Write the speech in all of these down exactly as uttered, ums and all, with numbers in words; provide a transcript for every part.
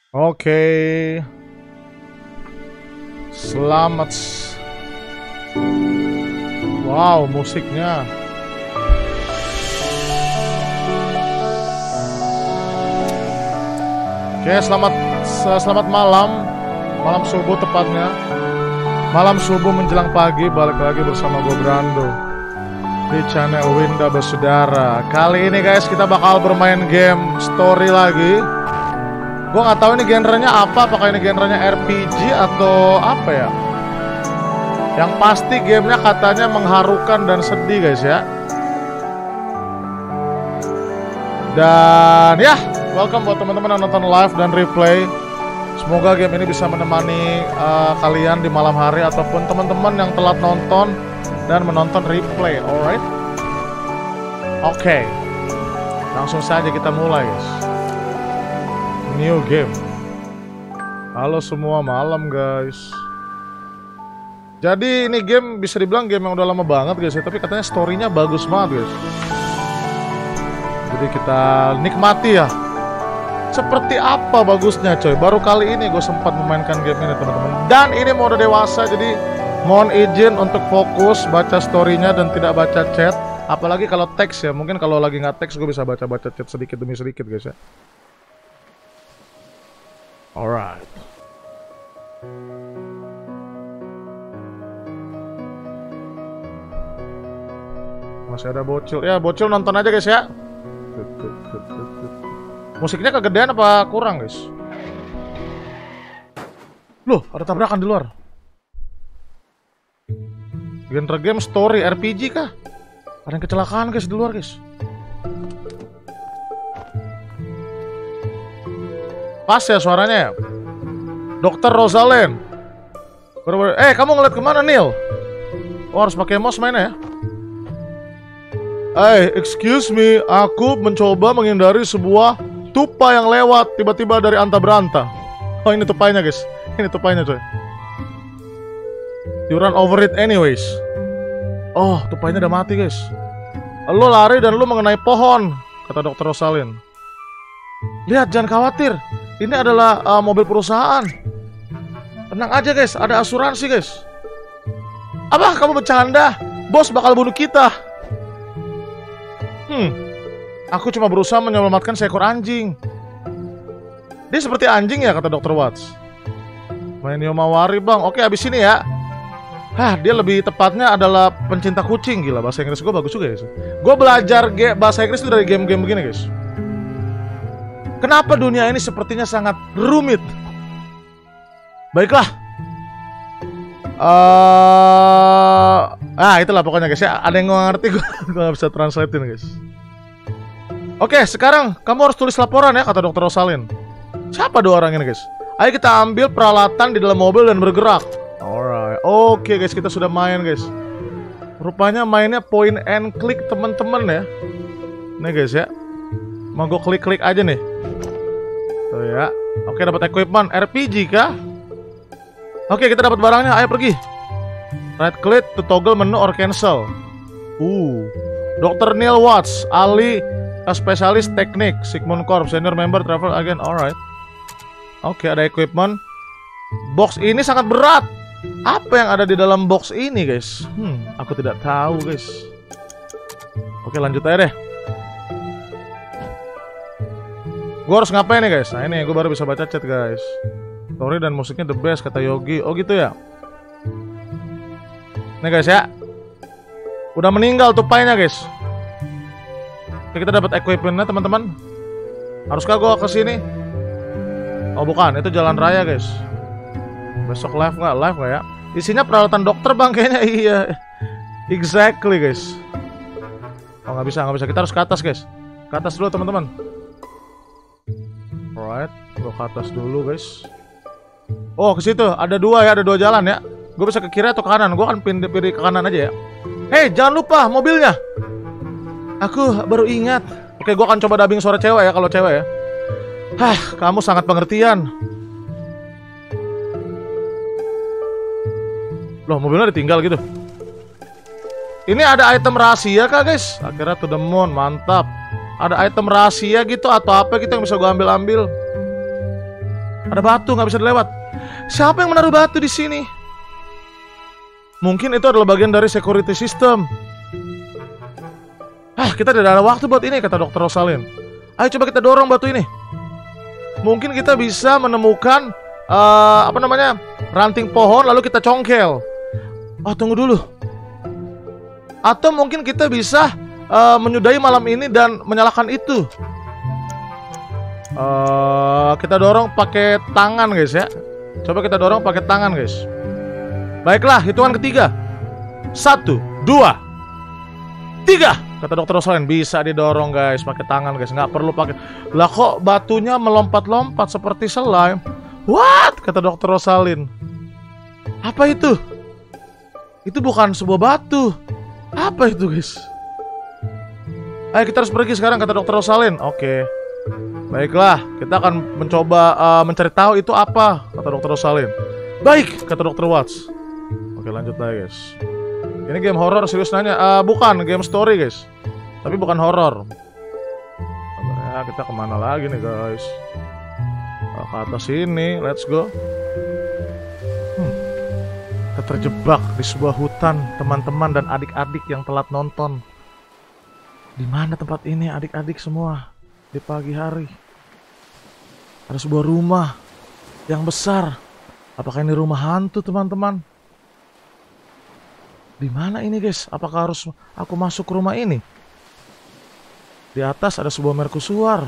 Oke. Selamat. Wow, musiknya. Oke, selamat selamat malam. Malam subuh tepatnya. Malam subuh menjelang pagi, balik lagi bersama gue Brando di channel Winda Bersaudara. Kali ini guys kita bakal bermain game story lagi. Gue nggak tahu ini genrenya apa, apakah ini genrenya R P G atau apa ya. Yang pasti gamenya katanya mengharukan dan sedih guys ya. Dan ya, welcome buat teman-teman yang nonton live dan replay. Semoga game ini bisa menemani uh, kalian di malam hari ataupun teman-teman yang telat nonton dan menonton replay. Alright. Oke, okay. Langsung saja kita mulai guys. New game. Halo semua, malam guys. Jadi ini game bisa dibilang game yang udah lama banget guys ya, tapi katanya storynya bagus banget guys. Jadi kita nikmati ya. Seperti apa bagusnya coy. Baru kali ini gue sempat memainkan game ini teman-teman. Dan ini mode dewasa, jadi mohon izin untuk fokus baca storynya dan tidak baca chat. Apalagi kalau teks ya. Mungkin kalau lagi nggak teks gue bisa baca-baca chat sedikit demi sedikit guys ya. Alright. Masih ada bocil. Ya bocil nonton aja guys ya. Musiknya kegedean apa kurang guys? Loh, ada tabrakan di luar. Genre game story R P G kah? Ada yang kecelakaan guys di luar guys. Pas ya suaranya ya. Dokter Rosalind. Eh, kamu ngeliat kemana Neil? Oh, harus pakai mouse mainnya ya. Eh, excuse me, aku mencoba menghindari sebuah tupai yang lewat tiba-tiba dari anta beranta. Oh, ini tupainya guys. Ini tupainya coy. You run over it anyways. Oh, tupainya udah mati guys. Lo lari dan lo mengenai pohon, kata dokter Rosalind. Lihat, jangan khawatir. Ini adalah uh, mobil perusahaan. Tenang aja guys, ada asuransi guys. Apa kamu bercanda? Bos bakal bunuh kita. Hmm, aku cuma berusaha menyelamatkan seekor anjing. Dia seperti anjing ya, kata dokter Watts. Main Yomawari bang. Oke, habis ini ya. Hah, dia lebih tepatnya adalah pencinta kucing. Gila, bahasa Inggris gue bagus juga guys. Gue belajar bahasa Inggris itu dari game-game begini guys. Kenapa dunia ini sepertinya sangat rumit? Baiklah. Uh, ah, itulah pokoknya guys ya. Ada yang nggak ngerti, gue nggak bisa translatein guys. Oke, sekarang kamu harus tulis laporan ya, kata dokter Rosalind. Siapa dua orang ini guys? Ayo kita ambil peralatan di dalam mobil dan bergerak. Alright. Oke guys, kita sudah main guys. Rupanya mainnya point and click teman-teman ya. Nih guys ya. Mau gue klik-klik aja nih. Tuh ya. Oke, dapat equipment R P G kah? Oke, kita dapat barangnya. Ayo pergi. Right click to toggle menu or cancel. Uh. dokter Neil Watts, ahli spesialis teknik Sigmund Corp, senior member travel agent. Alright. Oke, ada equipment. Box ini sangat berat. Apa yang ada di dalam box ini guys? Hmm, aku tidak tahu guys. Oke, lanjut aja deh. Gue harus ngapain nih guys? Nah ini gue baru bisa baca chat guys. Story dan musiknya the best, kata Yogi. Oh gitu ya. Nih guys ya. Udah meninggal tupainya guys. Oke, kita dapat equipmentnya teman-teman. Haruskah gue kesini? Oh bukan, itu jalan raya guys. Besok live nggak? Live nggak ya? Isinya peralatan dokter bang kayaknya. Iya. Exactly guys. Oh nggak bisa, nggak bisa. Kita harus ke atas guys. Ke atas dulu teman-teman. Alright, gue ke atas dulu guys. Oh ke situ ada dua ya, ada dua jalan ya. Gue bisa ke kiri atau ke kanan. Gue akan pindah pilih ke kanan aja ya. Hei, jangan lupa mobilnya. Aku baru ingat. Oke, gue akan coba dubbing suara cewek ya kalau cewek ya. Hah, kamu sangat pengertian. Loh, mobilnya ditinggal gitu. Ini ada item rahasia kah guys? Akhirnya to the moon, mantap. Ada item rahasia gitu atau apa gitu yang bisa gue ambil-ambil. Ada batu nggak bisa dilewat. Siapa yang menaruh batu di sini? Mungkin itu adalah bagian dari security system. Ah, kita tidak ada waktu buat ini, kata dokter Rosalind. Ayo coba kita dorong batu ini. Mungkin kita bisa menemukan uh, apa namanya, ranting pohon lalu kita congkel. Oh, tunggu dulu. Atau mungkin kita bisa uh, menyudahi malam ini dan menyalakan itu. Uh, kita dorong pakai tangan, guys ya. Coba kita dorong pakai tangan, guys. Baiklah, hitungan ketiga. Satu, dua, tiga. Kata dokter Rosalind, bisa didorong guys, pakai tangan guys, nggak perlu pakai. Lah kok batunya melompat-lompat seperti slime? What? Kata dokter Rosalind. Apa itu? Itu bukan sebuah batu. Apa itu guys? Ayo kita harus pergi sekarang, kata dokter Rosalind. Oke. Baiklah, kita akan mencoba uh, mencari tahu itu apa, kata dokter Rosalind. Baik, kata dokter Watts. Oke, lanjut lagi guys. Ini game horror, serius nanya. Uh, bukan, game story guys. Tapi bukan horror. Sebenarnya kita kemana lagi nih guys? Uh, ke atas sini, let's go. hmm. Kita terjebak di sebuah hutan, teman-teman dan adik-adik yang telat nonton. Di mana tempat ini adik-adik semua? Di pagi hari. Ada sebuah rumah yang besar. Apakah ini rumah hantu teman-teman? Di mana ini guys? Apakah harus aku masuk ke rumah ini? Di atas ada sebuah mercusuar.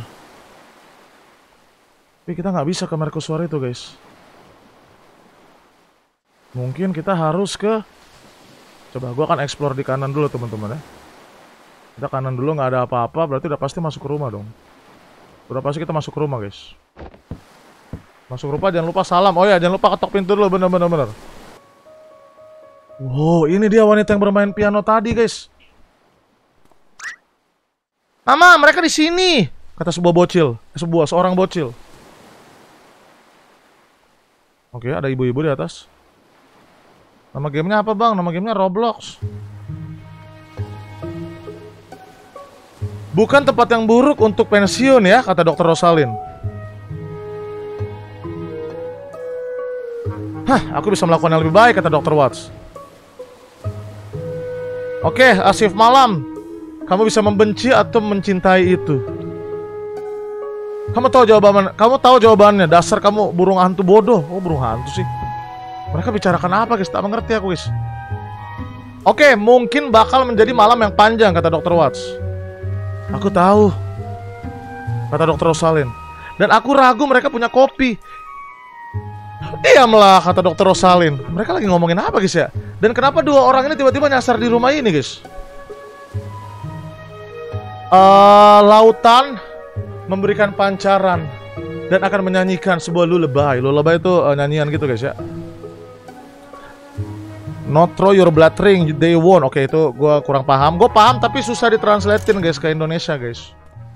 Tapi kita nggak bisa ke mercusuar itu guys. Mungkin kita harus ke... Coba gua akan explore di kanan dulu teman-teman ya. Kita kanan dulu, nggak ada apa-apa, berarti udah pasti masuk ke rumah dong. Udah pasti kita masuk ke rumah guys. Masuk rumah, jangan lupa salam. Oh ya, jangan lupa ketok pintu dulu, bener-bener. Wow, ini dia wanita yang bermain piano tadi, guys. Mama, mereka di sini, kata sebuah bocil, sebuah seorang bocil. Oke, ada ibu-ibu di atas. Nama gamenya apa, Bang? Nama gamenya Roblox. Bukan tempat yang buruk untuk pensiun ya, kata dokter Rosalind. Hah, aku bisa melakukan yang lebih baik, kata dokter Watts. Oke, okay, shift malam. Kamu bisa membenci atau mencintai itu. Kamu tahu jawabannya? Kamu tahu jawabannya. Dasar kamu burung hantu bodoh. Oh, burung hantu sih. Mereka bicarakan apa, guys? Tak mengerti aku, guys. Oke, okay, mungkin bakal menjadi malam yang panjang, kata dokter Watts. Aku tahu, kata dokter Rosalind. Dan aku ragu mereka punya kopi. Diamlah, kata dokter Rosalind. Mereka lagi ngomongin apa guys ya? Dan kenapa dua orang ini tiba-tiba nyasar di rumah ini guys? Uh, lautan memberikan pancaran dan akan menyanyikan sebuah lullaby. Lullaby itu uh, nyanyian gitu guys ya. Not throw your blood ring, they won. Oke, itu gue kurang paham. Gue paham tapi susah ditranslatein guys ke Indonesia guys.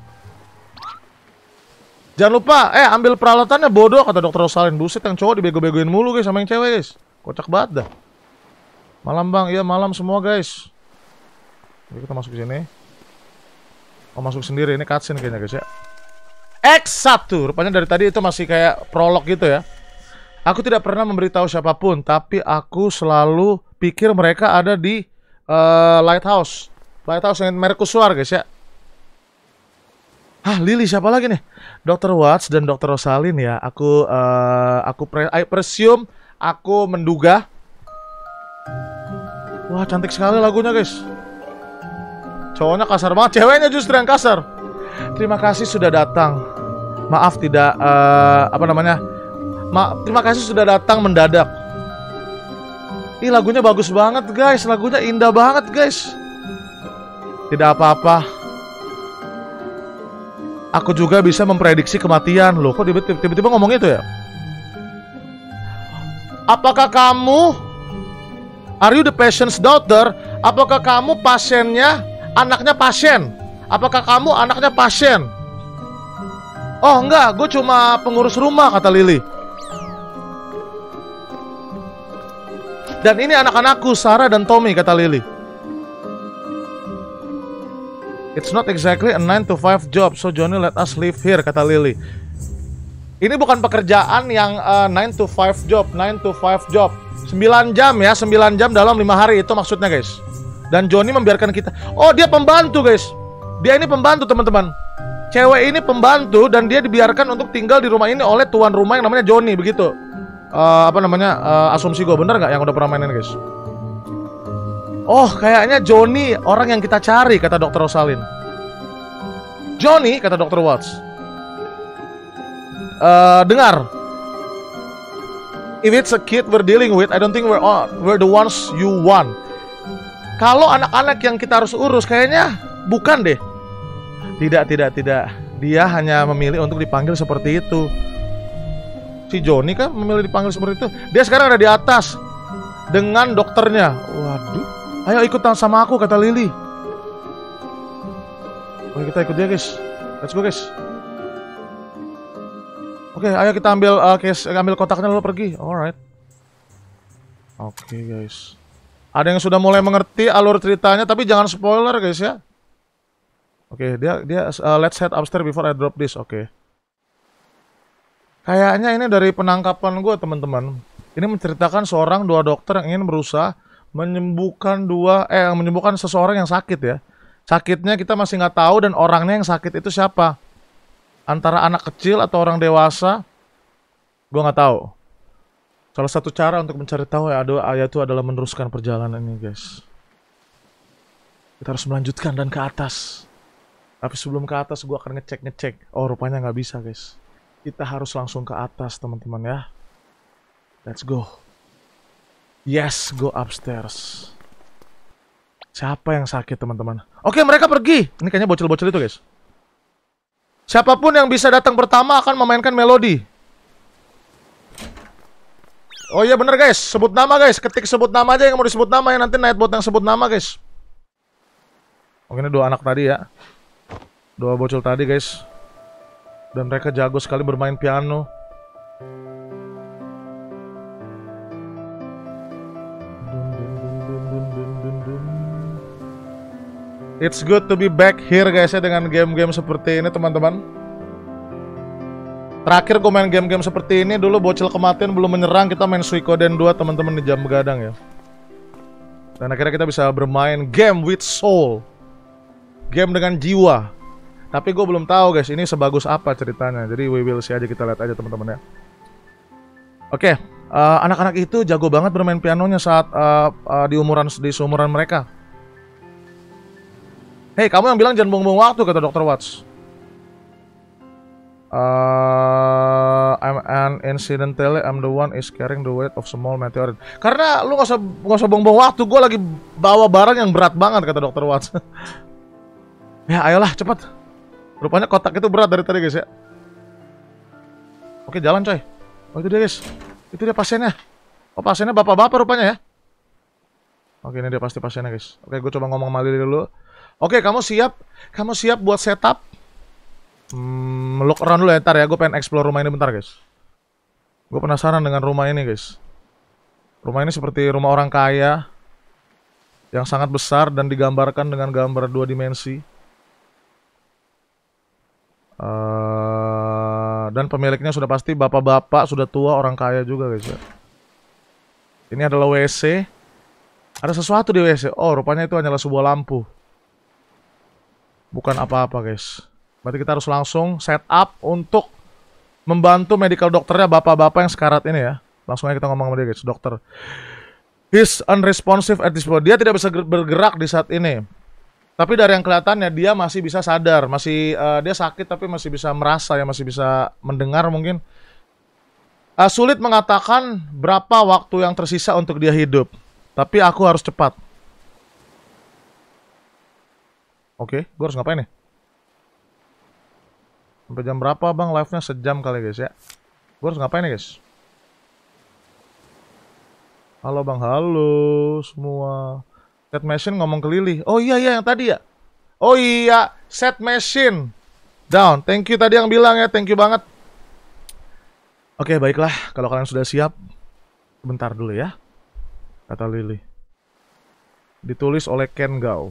Jangan lupa, eh ambil peralatannya bodoh, kata dokter Rosalind. Buset, yang cowok dibego-begoin mulu guys sama yang cewek guys. Kocak banget dah. Malam bang, iya malam semua guys. Oke, kita masuk ke sini. Oh, masuk sendiri, ini cutscene kayaknya guys ya. X satu, rupanya dari tadi itu masih kayak prolog gitu ya. Aku tidak pernah memberitahu siapapun, tapi aku selalu pikir mereka ada di uh, Lighthouse. Lighthouse yang Mercusuar guys ya. Hah, Lily siapa lagi nih? dokter Watts dan dokter Rosalind ya. Aku uh, aku pre I presume, aku menduga. Wah, cantik sekali lagunya, guys. Cowoknya kasar banget, ceweknya justru yang kasar. Terima kasih sudah datang. Maaf tidak uh, apa namanya? Ma terima kasih sudah datang mendadak. Ih, lagunya bagus banget, guys. Lagunya indah banget, guys. Tidak apa-apa. Aku juga bisa memprediksi kematian. Loh, kok tiba-tiba ngomong itu ya? Apakah kamu, are you the patient's daughter? Apakah kamu pasiennya, anaknya pasien? Apakah kamu anaknya pasien? Oh enggak, gue cuma pengurus rumah, kata Lily. Dan ini anak-anakku, Sarah dan Tommy, kata Lily. It's not exactly a nine to five job, so Johnny let us live here, kata Lily. Ini bukan pekerjaan yang uh, nine to five job, nine to five job. sembilan jam ya, sembilan jam dalam lima hari itu maksudnya guys. Dan Johnny membiarkan kita. Oh, dia pembantu guys. Dia ini pembantu teman-teman. Cewek ini pembantu dan dia dibiarkan untuk tinggal di rumah ini oleh tuan rumah yang namanya Johnny, begitu. Uh, apa namanya? Uh, asumsi gue bener nggak yang udah pernah mainin guys? Oh, kayaknya Johnny orang yang kita cari, kata dokter Rosalind. Johnny, kata dokter Watts. Uh, dengar, if it's a kid we're dealing with, I don't think we're all, we're the ones you want. Kalau anak-anak yang kita harus urus, kayaknya bukan deh. Tidak, tidak, tidak. Dia hanya memilih untuk dipanggil seperti itu. Si Johnny kan memilih dipanggil seperti itu. Dia sekarang ada di atas dengan dokternya. Waduh, ayo ikut sama aku, kata Lily. Oke, kita ikut dia guys. Let's go guys. Oke, ayo kita ambil uh, case, ambil kotaknya lalu pergi. Alright. Oke guys. Ada yang sudah mulai mengerti alur ceritanya, tapi jangan spoiler guys ya. Oke, dia dia uh, let's head upstairs before I drop this. Oke. Kayaknya ini dari penangkapan gue teman-teman. Ini menceritakan seorang dua dokter yang ingin berusaha menyembuhkan dua eh menyembuhkan seseorang yang sakit ya. Sakitnya kita masih nggak tahu dan orangnya yang sakit itu siapa. Antara anak kecil atau orang dewasa, gue nggak tahu. Salah satu cara untuk mencari tahu ya ayat itu adalah meneruskan perjalanan ini guys. Kita harus melanjutkan dan ke atas. Tapi sebelum ke atas gue akan ngecek-ngecek. Oh, rupanya nggak bisa guys. Kita harus langsung ke atas teman-teman ya. Let's go. Yes, go upstairs. Siapa yang sakit teman-teman? Oke, mereka pergi. Ini kayaknya bocil-bocil itu guys. Siapapun yang bisa datang pertama akan memainkan melodi. Oh iya bener guys, sebut nama guys. Ketik sebut nama aja yang mau disebut nama ya. Nanti Nightbot yang sebut nama guys. Oke, ini dua anak tadi ya. Dua bocil tadi guys. Dan mereka jago sekali bermain piano. It's good to be back here guys ya dengan game-game seperti ini teman-teman. Terakhir gue main game-game seperti ini dulu bocil kematian belum menyerang, kita main Suikoden dua teman-teman di jam begadang ya. Dan akhirnya kita bisa bermain game with soul. Game dengan jiwa. Tapi gue belum tahu guys ini sebagus apa ceritanya. Jadi we will see aja, kita lihat aja teman-teman ya. Oke, uh, anak-anak itu jago banget bermain pianonya saat uh, uh, di umuran di seumuran mereka. Hei, kamu yang bilang jangan buang-buang waktu, kata dokter Watts. Uh, I'm an incidentally, I'm the one is carrying the weight of small meteorite. Karena lu gak usah gak usah buang-buang waktu, gue lagi bawa barang yang berat banget, kata dokter Watts. Ya, ayolah cepat. Rupanya kotak itu berat dari tadi guys ya. Oke, jalan coy. Oh itu dia guys. Itu dia pasiennya. Oh pasiennya bapak-bapak rupanya ya. Oke, ini dia pasti pasiennya guys. Oke, gue coba ngomong sama Lily dulu. Oke, kamu siap? Kamu siap buat setup? Hmm, look around dulu ya, ntar ya. Gue pengen explore rumah ini bentar, guys. Gue penasaran dengan rumah ini, guys. Rumah ini seperti rumah orang kaya yang sangat besar dan digambarkan dengan gambar dua dimensi. Uh, dan pemiliknya sudah pasti bapak-bapak, sudah tua, orang kaya juga, guys ya. Ini adalah W C. Ada sesuatu di W C. Oh, rupanya itu hanyalah sebuah lampu. Bukan apa-apa guys. Berarti kita harus langsung set up untuk membantu medical dokternya bapak-bapak yang sekarat ini ya. Langsung aja kita ngomong sama dia guys. Dokter, he's unresponsive at this point. Dia tidak bisa bergerak di saat ini. Tapi dari yang kelihatannya dia masih bisa sadar. Masih uh, dia sakit tapi masih bisa merasa ya. Masih bisa mendengar mungkin. uh, Sulit mengatakan berapa waktu yang tersisa untuk dia hidup. Tapi aku harus cepat. Oke, gue harus ngapain nih? Sampai jam berapa bang? Live-nya sejam kali guys ya. Gue harus ngapain nih guys? Halo bang, halo semua. Set machine ngomong ke Lily. Oh iya iya yang tadi ya. Oh iya, set machine down. Thank you tadi yang bilang ya, thank you banget. Oke baiklah, kalau kalian sudah siap, bentar dulu ya. Kata Lily. Ditulis oleh Ken Gao.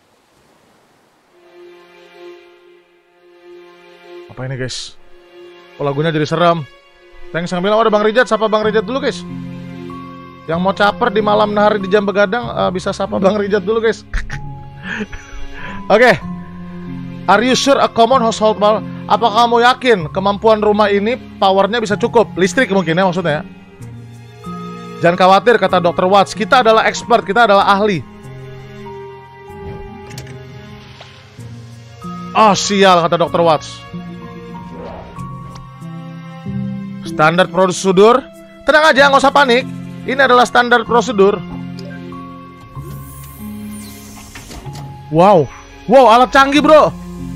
Apa ini guys? Oh, lagunya jadi serem. Thanks yang bilang, oh, ada Bang Rijat. Sapa Bang Rijat dulu guys. Yang mau caper di malam hari di jam begadang, uh, bisa sapa Bang Rijat dulu guys. Oke okay. Are you sure a common household power? Apakah kamu yakin kemampuan rumah ini powernya bisa cukup? Listrik mungkin ya maksudnya. Jangan khawatir kata dokter Watts. Kita adalah expert, kita adalah ahli. Oh sial kata dokter Watts. Standar prosedur. Tenang aja, nggak usah panik. Ini adalah standar prosedur. Wow, wow, alat canggih bro.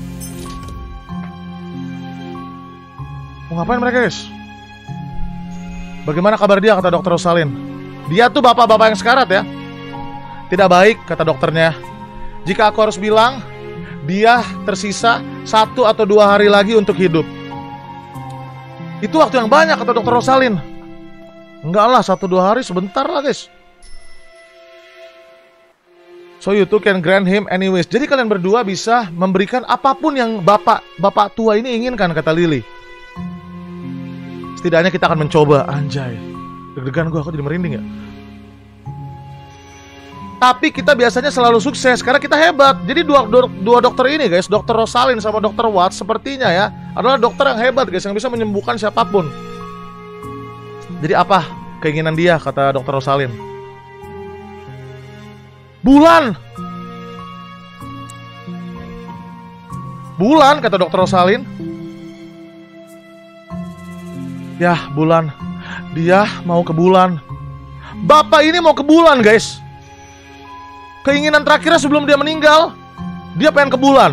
Mau ngapain mereka guys? Bagaimana kabar dia kata dokter Rosalind? Dia tuh bapak-bapak yang sekarat ya. Tidak baik kata dokternya. Jika aku harus bilang, dia tersisa satu atau dua hari lagi untuk hidup. Itu waktu yang banyak kata dokter Rosalind. Enggak lah, satu dua hari sebentar lah guys. So you two can grant him anyways. Jadi kalian berdua bisa memberikan apapun yang bapak bapak tua ini inginkan kata Lily. Setidaknya kita akan mencoba. Anjay, deg-degan gue, aku jadi merinding ya. Tapi kita biasanya selalu sukses karena kita hebat. Jadi dua, dua, dua dokter ini guys, dokter Rosalind sama dokter Watts sepertinya ya adalah dokter yang hebat guys, yang bisa menyembuhkan siapapun. Jadi apa keinginan dia kata dokter Rosalind? Bulan. Bulan kata dokter Rosalind. Ya bulan. Dia mau ke bulan. Bapak ini mau ke bulan guys. Keinginan terakhirnya sebelum dia meninggal, dia pengen ke bulan.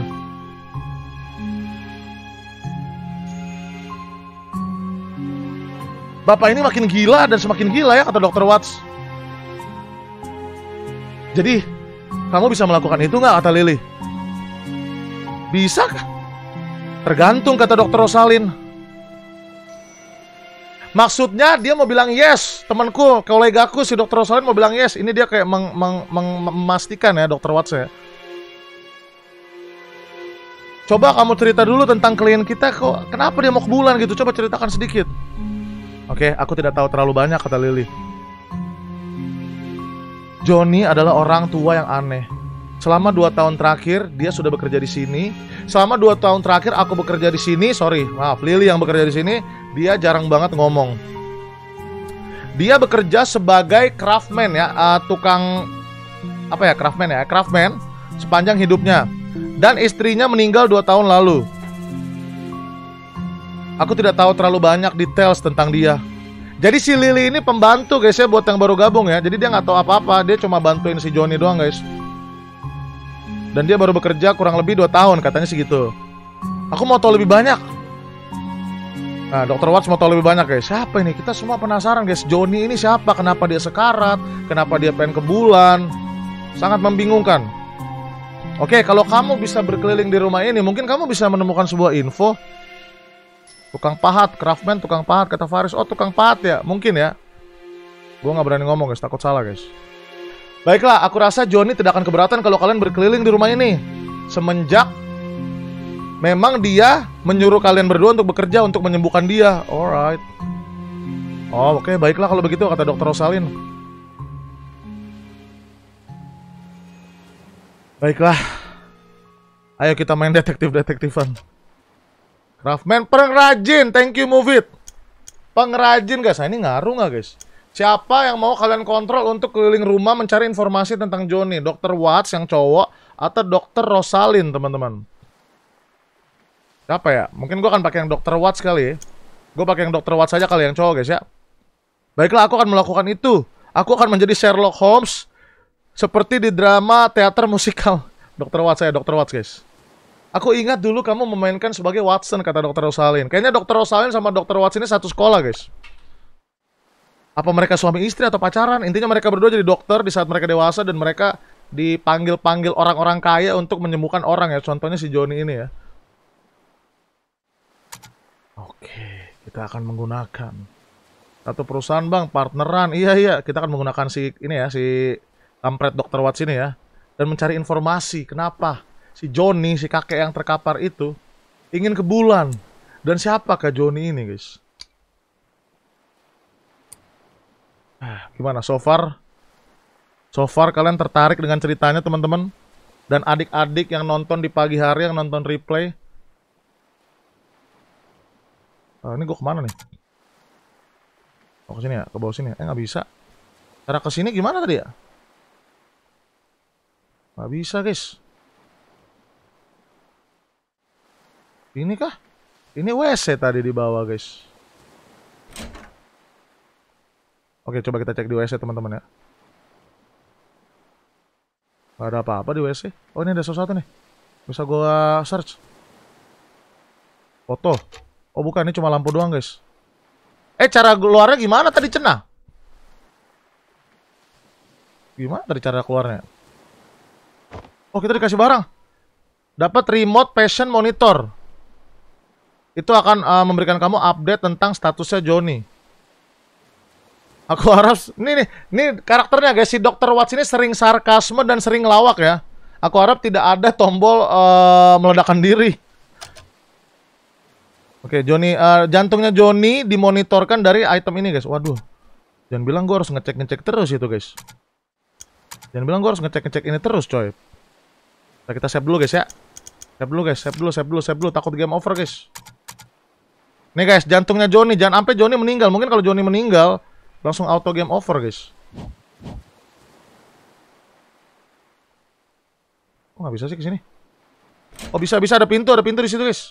Bapak ini makin gila dan semakin gila ya kata dokter Watts. Jadi kamu bisa melakukan itu nggak kata Lily? Bisa kah? Tergantung kata dokter Rosalind. Maksudnya dia mau bilang yes. Temanku, kolegaku si dokter Rosalind mau bilang yes. Ini dia kayak meng, meng, meng, memastikan ya dokter Watts ya. Coba kamu cerita dulu tentang klien kita, kok kenapa dia mau ke bulan gitu. Coba ceritakan sedikit. Oke, aku tidak tahu terlalu banyak kata Lily. Johnny adalah orang tua yang aneh. Selama dua tahun terakhir dia sudah bekerja di sini. Selama dua tahun terakhir aku bekerja di sini. Sorry, maaf, Lily yang bekerja di sini. Dia jarang banget ngomong. Dia bekerja sebagai craftsman ya, uh, tukang apa ya, craftsman ya, craftsman sepanjang hidupnya. Dan istrinya meninggal dua tahun lalu. Aku tidak tahu terlalu banyak details tentang dia. Jadi si Lily ini pembantu guys ya, buat yang baru gabung ya. Jadi dia nggak tahu apa-apa, dia cuma bantuin si Johnny doang guys. Dan dia baru bekerja kurang lebih dua tahun katanya sih gitu. Aku mau tahu lebih banyak. Nah, dokter Watts mau tahu lebih banyak guys. Siapa ini? Kita semua penasaran guys. Johnny ini siapa? Kenapa dia sekarat? Kenapa dia pengen ke bulan? Sangat membingungkan. Oke, kalau kamu bisa berkeliling di rumah ini, mungkin kamu bisa menemukan sebuah info. Tukang pahat, craftsman, tukang pahat, kata Faris. Oh, tukang pahat ya? Mungkin ya. Gue gak berani ngomong guys, takut salah guys. Baiklah, aku rasa Johnny tidak akan keberatan kalau kalian berkeliling di rumah ini. Semenjak memang dia menyuruh kalian berdua untuk bekerja untuk menyembuhkan dia. Alright. Oh, oke, okay. Baiklah kalau begitu kata dokter Rosalind. Baiklah. Ayo kita main detektif-detektifan. Craftman pengrajin, thank you Move It. Pengrajin guys, nah, ini ngaruh nggak guys? Siapa yang mau kalian kontrol untuk keliling rumah mencari informasi tentang Johnny? dokter Watts yang cowok atau dokter Rosalind teman-teman? Siapa ya? Mungkin gue akan pakai yang dokter Watts kali ya. Gue pakai yang dokter Watts saja kali yang cowok guys ya. Baiklah, aku akan melakukan itu. Aku akan menjadi Sherlock Holmes seperti di drama teater musikal. dokter Watts saya, dokter Watts guys. Aku ingat dulu kamu memainkan sebagai Watson kata dokter Rosalind. Kayaknya dokter Rosalind sama dokter Watts ini satu sekolah guys. Apa mereka suami istri atau pacaran? Intinya mereka berdua jadi dokter di saat mereka dewasa dan mereka dipanggil-panggil orang-orang kaya untuk menyembuhkan orang ya. Contohnya si Johnny ini ya. Oke, kita akan menggunakan satu perusahaan bang, partneran. Iya iya, kita akan menggunakan si ini ya, si kampret dokter Watts ini ya, dan mencari informasi kenapa si Johnny, si kakek yang terkapar itu ingin ke bulan. Dan siapakah Johnny ini, guys? Ah, gimana? So far, so far kalian tertarik dengan ceritanya, teman-teman? Dan adik-adik yang nonton di pagi hari, yang nonton replay. Oh, ini gue kemana nih? Oh, ke sini ya? Ke bawah sini ya? Eh, nggak bisa. Cara ke sini gimana tadi ya? Nggak bisa, guys. Ini kah? Ini W C tadi di bawah, guys. Oke, coba kita cek di W C, teman-teman ya. Gak ada apa-apa di W C. Oh, ini ada sesuatu nih. Bisa gua search. Foto. Oh, bukan. Ini cuma lampu doang, guys. Eh, cara keluarnya gimana tadi, Cenah? Gimana tadi cara keluarnya? Oh, kita dikasih barang. Dapat remote patient monitor. Itu akan uh, memberikan kamu update tentang statusnya Johnny. Aku harap ini nih, ini karakternya guys, si dokter Watts ini sering sarkasme dan sering lawak ya. Aku harap tidak ada tombol uh, meledakkan diri. Oke, Johnny, uh, jantungnya Johnny dimonitorkan dari item ini guys. Waduh, jangan bilang gue harus ngecek-ngecek terus itu guys. Jangan bilang gue harus ngecek-ngecek ini terus coy. Nah, kita save dulu guys ya. Save dulu guys, save dulu, save dulu, save dulu. Takut game over guys. Nih guys, jantungnya Johnny. Jangan sampai Johnny meninggal. Mungkin kalau Johnny meninggal, langsung auto game over guys. Oh, nggak bisa sih ke sini. Oh, bisa, bisa. Ada pintu, ada pintu di situ guys.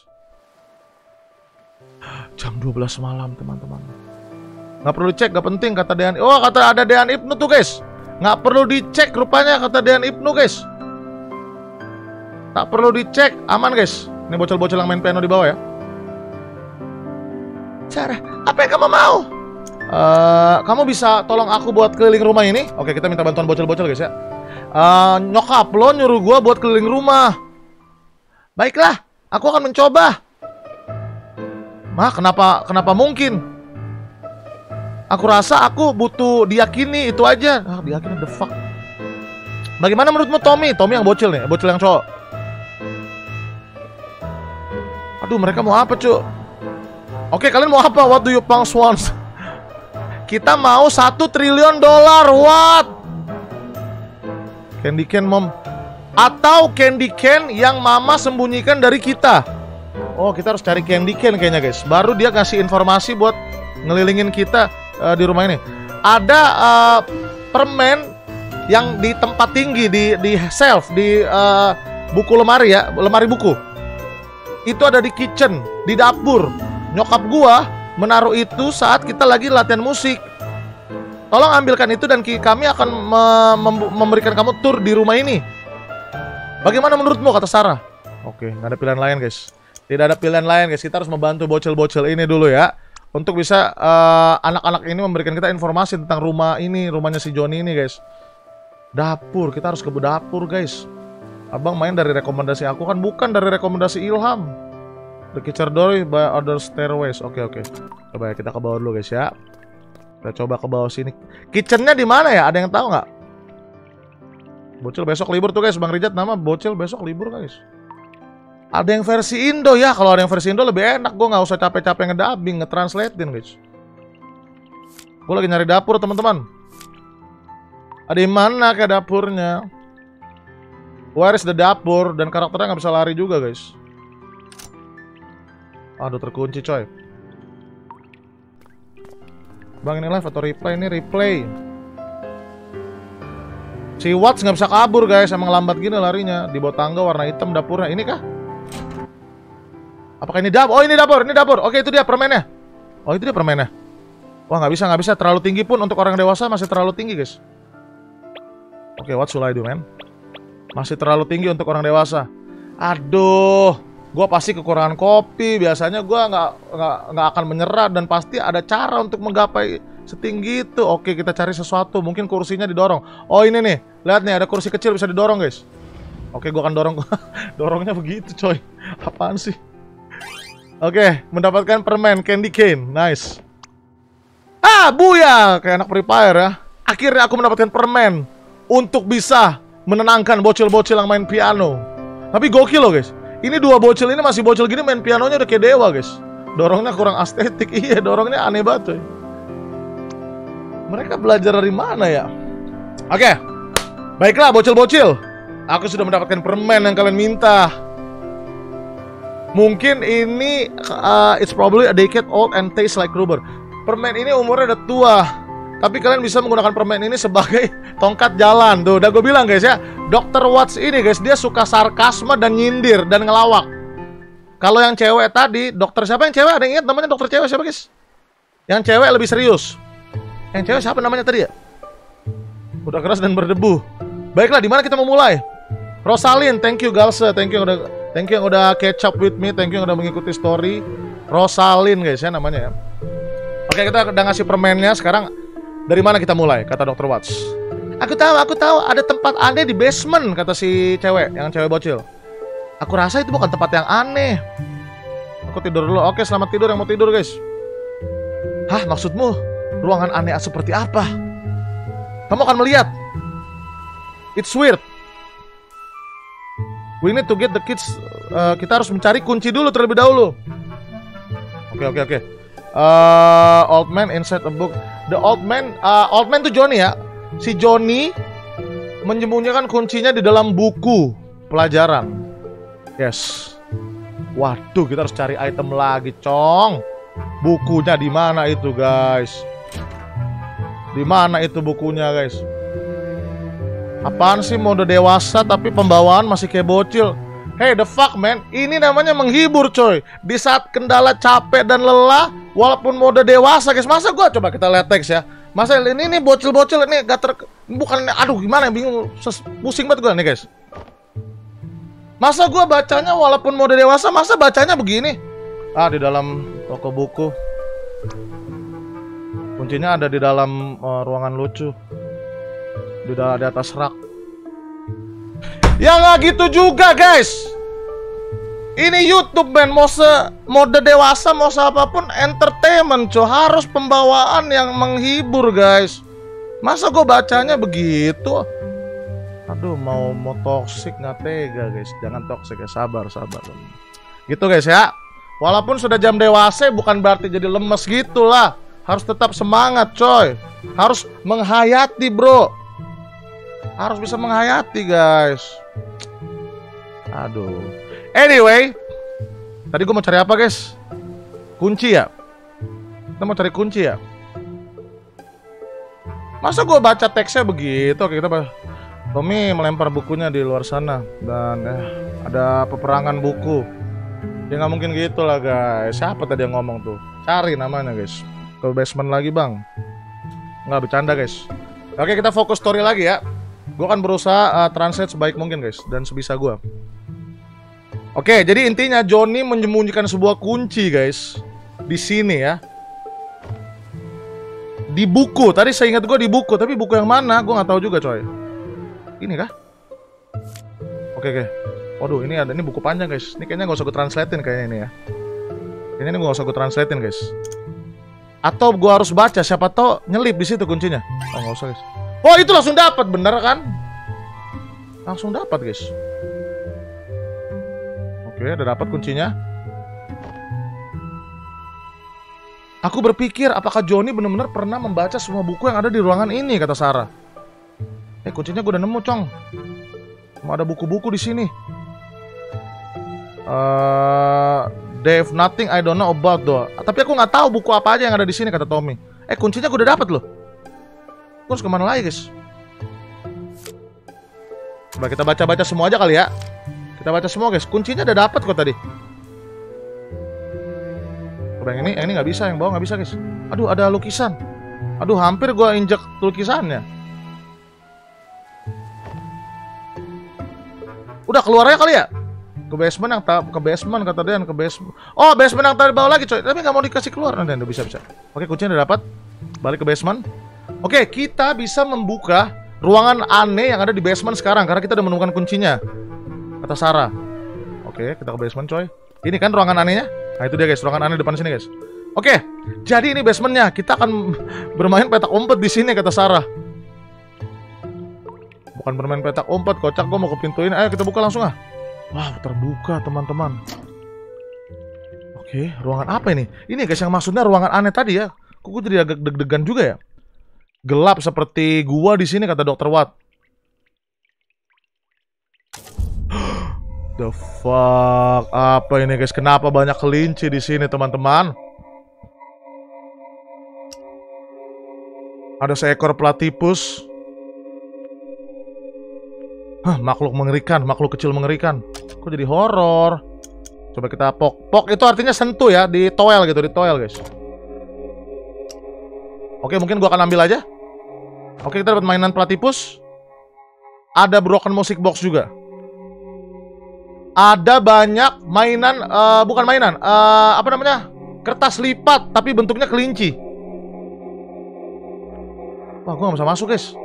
Jam dua belas malam teman-teman. Nggak perlu dicek, nggak penting kata Dean. Oh, kata ada Dean Ibnu tuh guys. Nggak perlu dicek rupanya kata Dean Ibnu guys. Tak perlu dicek, aman guys. Ini bocil-bocil yang main piano di bawah ya. Cara, apa yang kamu mau? Uh, kamu bisa tolong aku buat keliling rumah ini? Oke, kita minta bantuan bocil-bocil guys ya. Uh, nyokap lo nyuruh gua buat keliling rumah. Baiklah, aku akan mencoba. Mah, kenapa kenapa mungkin? Aku rasa aku butuh diyakini itu aja. Ah, diyakini the fuck. Bagaimana menurutmu Tommy? Tommy yang bocil nih, bocil yang cowok. Aduh, mereka mau apa, cu? Oke, kalian mau apa? What do you punk swans? Kita mau satu triliun dolar. What? Candy can mom. Atau candy can yang mama sembunyikan dari kita. Oh, kita harus cari candy can kayaknya guys. Baru dia kasih informasi buat ngelilingin kita uh, di rumah ini. Ada uh, permen yang di tempat tinggi, di di shelf, di uh, buku lemari ya, lemari buku. Itu ada di kitchen, di dapur. Nyokap gua menaruh itu saat kita lagi latihan musik. Tolong ambilkan itu dan kami akan me mem memberikan kamu tour di rumah ini. Bagaimana menurutmu, kata Sarah? Oke, nggak ada pilihan lain guys. Tidak ada pilihan lain guys. Kita harus membantu bocil-bocil ini dulu ya, untuk bisa anak-anak uh, ini memberikan kita informasi tentang rumah ini, rumahnya si Johnny ini guys. Dapur, kita harus ke dapur guys. Abang main dari rekomendasi aku kan, bukan dari rekomendasi Ilham. The kitchen door by other stairways. Oke oke. Coba ya kita ke bawah dulu guys ya. Kita coba ke bawah sini. Kitchennya di mana ya? Ada yang tahu nggak? Bocil besok libur tuh guys. Bang Rijat nama Bocil besok libur guys. Ada yang versi Indo ya. Kalau ada yang versi Indo lebih enak. Gue nggak usah capek-capek ngedubbing, ngetranslatein guys. Gue lagi nyari dapur teman-teman. Ada di mana kayak dapurnya? Where is the dapur? Dan karakternya nggak bisa lari juga guys. Aduh, terkunci coy. Bang, ini live atau replay? Ini replay. Si Watts nggak bisa kabur guys. Emang lambat gini larinya. Di bawah tangga warna hitam dapurnya. Ini kah? Apakah ini dapur? Oh, ini dapur, ini dapur. Oke, itu dia permennya. Oh, itu dia permennya. Wah, nggak bisa, nggak bisa. Terlalu tinggi pun untuk orang dewasa masih terlalu tinggi guys. Oke, what should I do, man? Masih terlalu tinggi untuk orang dewasa. Aduh, gue pasti kekurangan kopi. Biasanya gue nggak nggak nggak akan menyerah dan pasti ada cara untuk menggapai setinggi itu. Oke, kita cari sesuatu. Mungkin kursinya didorong. Oh, ini nih, lihat nih, ada kursi kecil bisa didorong guys. Oke, gue akan dorong. Dorongnya begitu coy. Apaan sih? Oke, mendapatkan permen candy cane. Nice. Ah, buya, kayak anak Free Fire ya. Akhirnya aku mendapatkan permen untuk bisa menenangkan bocil-bocil yang main piano. Tapi gokil loh guys. Ini dua bocil ini masih bocil gini main pianonya udah kayak dewa guys. Dorongnya kurang estetik. Iya, dorongnya aneh banget coy. Mereka belajar dari mana ya? Oke, baiklah bocil-bocil, aku sudah mendapatkan permen yang kalian minta. Mungkin ini uh, it's probably a decade old and tastes like rubber. Permen ini umurnya udah tua, tapi kalian bisa menggunakan permen ini sebagai tongkat jalan. Tuh, udah gue bilang guys ya, dokter Watts ini guys, dia suka sarkasme dan nyindir dan ngelawak. Kalau yang cewek tadi, dokter siapa yang cewek? Ada yang ingat namanya dokter cewek siapa guys? Yang cewek lebih serius. Yang cewek siapa namanya tadi ya? Udah keras dan berdebu. Baiklah, di mana kita mau mulai? Rosalind, thank you Galse, thank you yang udah thank you yang udah catch up with me, thank you yang udah mengikuti story. Rosalind guys ya namanya ya. Oke, kita udah ngasih permennya. Sekarang dari mana kita mulai? Kata dokter Watts. Aku tahu, aku tahu ada tempat aneh di basement, kata si cewek, yang cewek bocil. Aku rasa itu bukan tempat yang aneh. Aku tidur dulu. Oke, selamat tidur yang mau tidur guys. Hah, maksudmu ruangan aneh seperti apa? Kamu akan melihat. It's weird. We need to get the kids. Uh, kita harus mencari kunci dulu terlebih dahulu. Oke, oke, oke. Uh, old man inside a book. The old man, uh, old man tuh Johnny ya. Si Johnny menyembunyikan kuncinya di dalam buku pelajaran. Yes. Waduh, kita harus cari item lagi, Cong. Bukunya di mana itu, guys? Di mana itu bukunya, guys? Apaan sih mode dewasa tapi pembawaan masih kayak bocil? Hey, the fuck man, ini namanya menghibur coy. Di saat kendala capek dan lelah, walaupun mode dewasa guys. Masa gua coba kita lihat teks ya. Masa ini nih bocil-bocil ini gak ter... Bukan, aduh gimana bingung, pusing banget gua nih guys. Masa gua bacanya walaupun mode dewasa, masa bacanya begini? Ah, di dalam toko buku. Kuncinya ada di dalam uh, ruangan lucu. Di dalam di atas rak. Ya nggak gitu juga guys. Ini YouTube man, mau se mode dewasa mau se apapun entertainment coy, harus pembawaan yang menghibur guys. Masa gue bacanya begitu? Aduh, mau mau toksik nggak tega guys. Jangan toksik ya, sabar sabar. Gitu guys ya. Walaupun sudah jam dewasa bukan berarti jadi lemes gitulah. Harus tetap semangat coy. Harus menghayati bro. Harus bisa menghayati guys. Aduh. Anyway, tadi gue mau cari apa guys? Kunci ya? Kita mau cari kunci ya? Masa gue baca teksnya begitu? Oke, kita bahas. Tommy melempar bukunya di luar sana. Dan eh, ada peperangan buku. Ya nggak mungkin gitu lah guys. Siapa tadi yang ngomong tuh? Cari namanya guys. Ke basement lagi bang. Nggak bercanda guys. Oke, kita fokus story lagi ya. Gue akan berusaha uh, translate sebaik mungkin guys, dan sebisa gue. Oke, jadi intinya Johnny menyembunyikan sebuah kunci guys di sini ya. Di buku, tadi saya ingat gue di buku, tapi buku yang mana gue nggak tahu juga coy. Ini kah? Oke oke. Waduh, ini ada, ini buku panjang guys. Ini kayaknya nggak usah gue translatein kayaknya ini ya. Kayaknya ini gue nggak usah gue translatein guys. Atau gue harus baca, siapa tahu nyelip di situ kuncinya. Oh nggak usah guys. Oh itu langsung dapat, bener kan? Langsung dapat guys. Oke, udah dapat kuncinya. Aku berpikir apakah Johnny benar-benar pernah membaca semua buku yang ada di ruangan ini, kata Sarah. Eh kuncinya gue udah nemu cong. Cuma ada buku-buku di sini. Uh, Dave, nothing I don't know about though. Tapi aku nggak tahu buku apa aja yang ada di sini, kata Tommy. Eh kuncinya gue udah dapat loh. Terus kemana lagi guys? Coba kita baca-baca semua aja kali ya. Kita baca semua guys. Kuncinya udah dapat kok tadi. Coba yang ini, yang ini nggak bisa, yang bawah nggak bisa guys. Aduh ada lukisan. Aduh hampir gua injek lukisannya. Udah keluar aja kali ya. Ke basement yang tak ke basement kata Dean, ke basement. Oh basement yang tadi bawah lagi coy. Tapi nggak mau dikasih keluar nanti. Udah bisa bisa. Oke kuncinya udah dapat. Balik ke basement. Oke, kita bisa membuka ruangan aneh yang ada di basement sekarang karena kita udah menemukan kuncinya. Kata Sarah. Oke, kita ke basement coy. Ini kan ruangan anehnya. Nah itu dia guys, ruangan aneh depan sini guys. Oke, jadi ini basementnya. Kita akan bermain petak umpet di sini kata Sarah. Bukan bermain petak umpet, kocak gue mau ke pintu ini. Ayo kita buka langsung ah. Wow, terbuka teman-teman. Oke, Oke, ruangan apa ini? Ini guys yang maksudnya ruangan aneh tadi ya. Kok gue jadi agak deg-degan juga ya? Gelap seperti gua di sini kata dokter Watt. The fuck? Apa ini guys? Kenapa banyak kelinci di sini teman-teman? Ada seekor platypus. Hah, makhluk mengerikan, makhluk kecil mengerikan. Kok jadi horor? Coba kita pok. Pok itu artinya sentuh ya, di toel gitu, di toel guys. Oke, mungkin gua akan ambil aja. Oke, kita dapat mainan platypus. Ada broken music box juga. Ada banyak mainan, uh, bukan mainan, uh, apa namanya? Kertas lipat, tapi bentuknya kelinci. Wah, gua gak bisa masuk guys.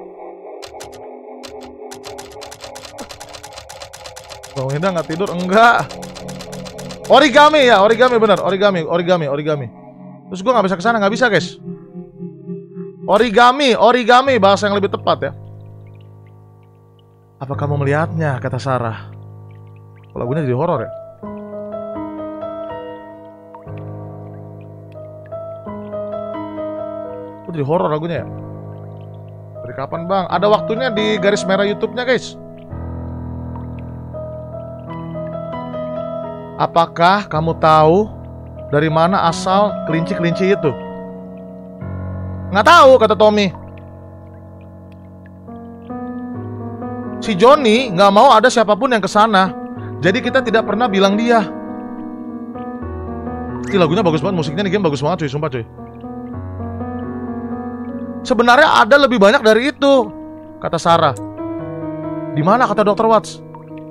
Bang Ida nggak tidur? Enggak. Origami ya, origami bener, origami, origami, origami. Terus gue nggak bisa kesana, nggak bisa guys. Origami, origami bahasa yang lebih tepat ya. Apa kamu melihatnya? Kata Sarah. Lagunya jadi horor ya. Kok jadi horor lagunya ya? Dari kapan bang? Ada waktunya di garis merah YouTube-nya guys. Apakah kamu tahu dari mana asal kelinci-kelinci itu? Nggak tahu, kata Tommy. Si Johnny nggak mau ada siapapun yang kesana, jadi kita tidak pernah bilang dia. Ih, lagunya bagus banget, musiknya nih game bagus banget cuy, sumpah cuy. Sebenarnya ada lebih banyak dari itu, kata Sarah. Di mana kata dokter Watts?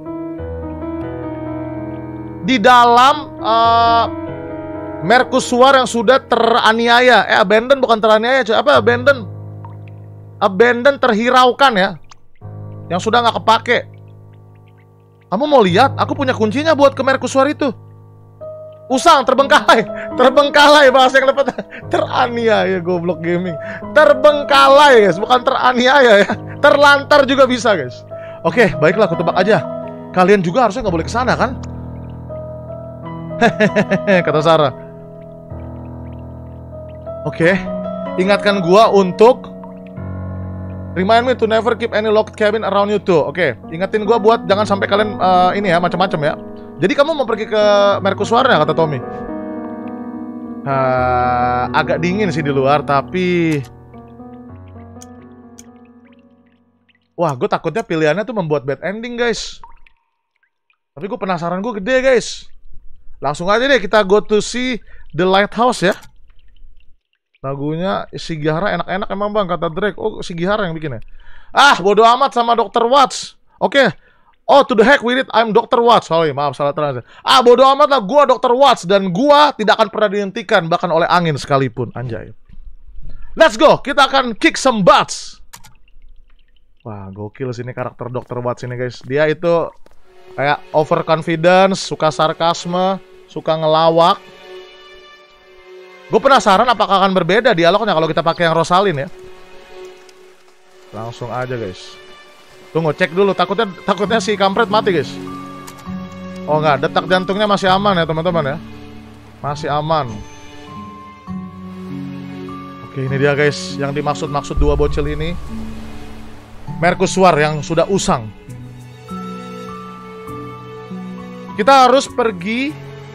Di dalam uh, mercusuar yang sudah teraniaya. Eh, abandon bukan teraniaya, cuy. Apa abandon? Abandon terhiraukan ya. Yang sudah nggak kepake. Kamu mau lihat? Aku punya kuncinya buat ke mercusuar itu. Usang, terbengkalai. Terbengkalai bahasa yang lebih teraniaya, goblok gaming. Terbengkalai guys, bukan teraniaya ya. Terlantar juga bisa guys. Oke, baiklah aku tebak aja. Kalian juga harusnya nggak boleh kesana kan? Hehehe, kata Sarah. Oke, ingatkan gua untuk remind me to never keep any locked cabin around you too. Oke, ingatin gua buat jangan sampai kalian uh, ini ya macam-macam ya. Jadi kamu mau pergi ke mercusuarnya kata Tommy. Uh, agak dingin sih di luar tapi wah, gue takutnya pilihannya tuh membuat bad ending guys. Tapi gue penasaran gue gede guys. Langsung aja deh kita go to see The Lighthouse ya. Lagunya Shigihara enak-enak emang bang kata Drake. Oh Shigihara yang bikin ya. Ah bodo amat sama dokter Watts. Oke okay. Oh to the heck with it, I'm dokter Watts. Sorry maaf salah translate. Ah bodo amat lah, gua dokter Watts. Dan gua tidak akan pernah dihentikan bahkan oleh angin sekalipun. Anjay. Let's go, kita akan kick some butts. Wah gokil sini karakter dokter Watts ini guys. Dia itu kayak overconfidence, suka sarkasme, suka ngelawak. Gue penasaran apakah akan berbeda dialognya kalau kita pakai yang Rosalind ya. Langsung aja guys. Tunggu cek dulu, takutnya takutnya si kampret mati guys. Oh enggak, detak jantungnya masih aman ya teman-teman ya. Masih aman. Oke ini dia guys, yang dimaksud-maksud dua bocil ini. Mercusuar yang sudah usang. Kita harus pergi.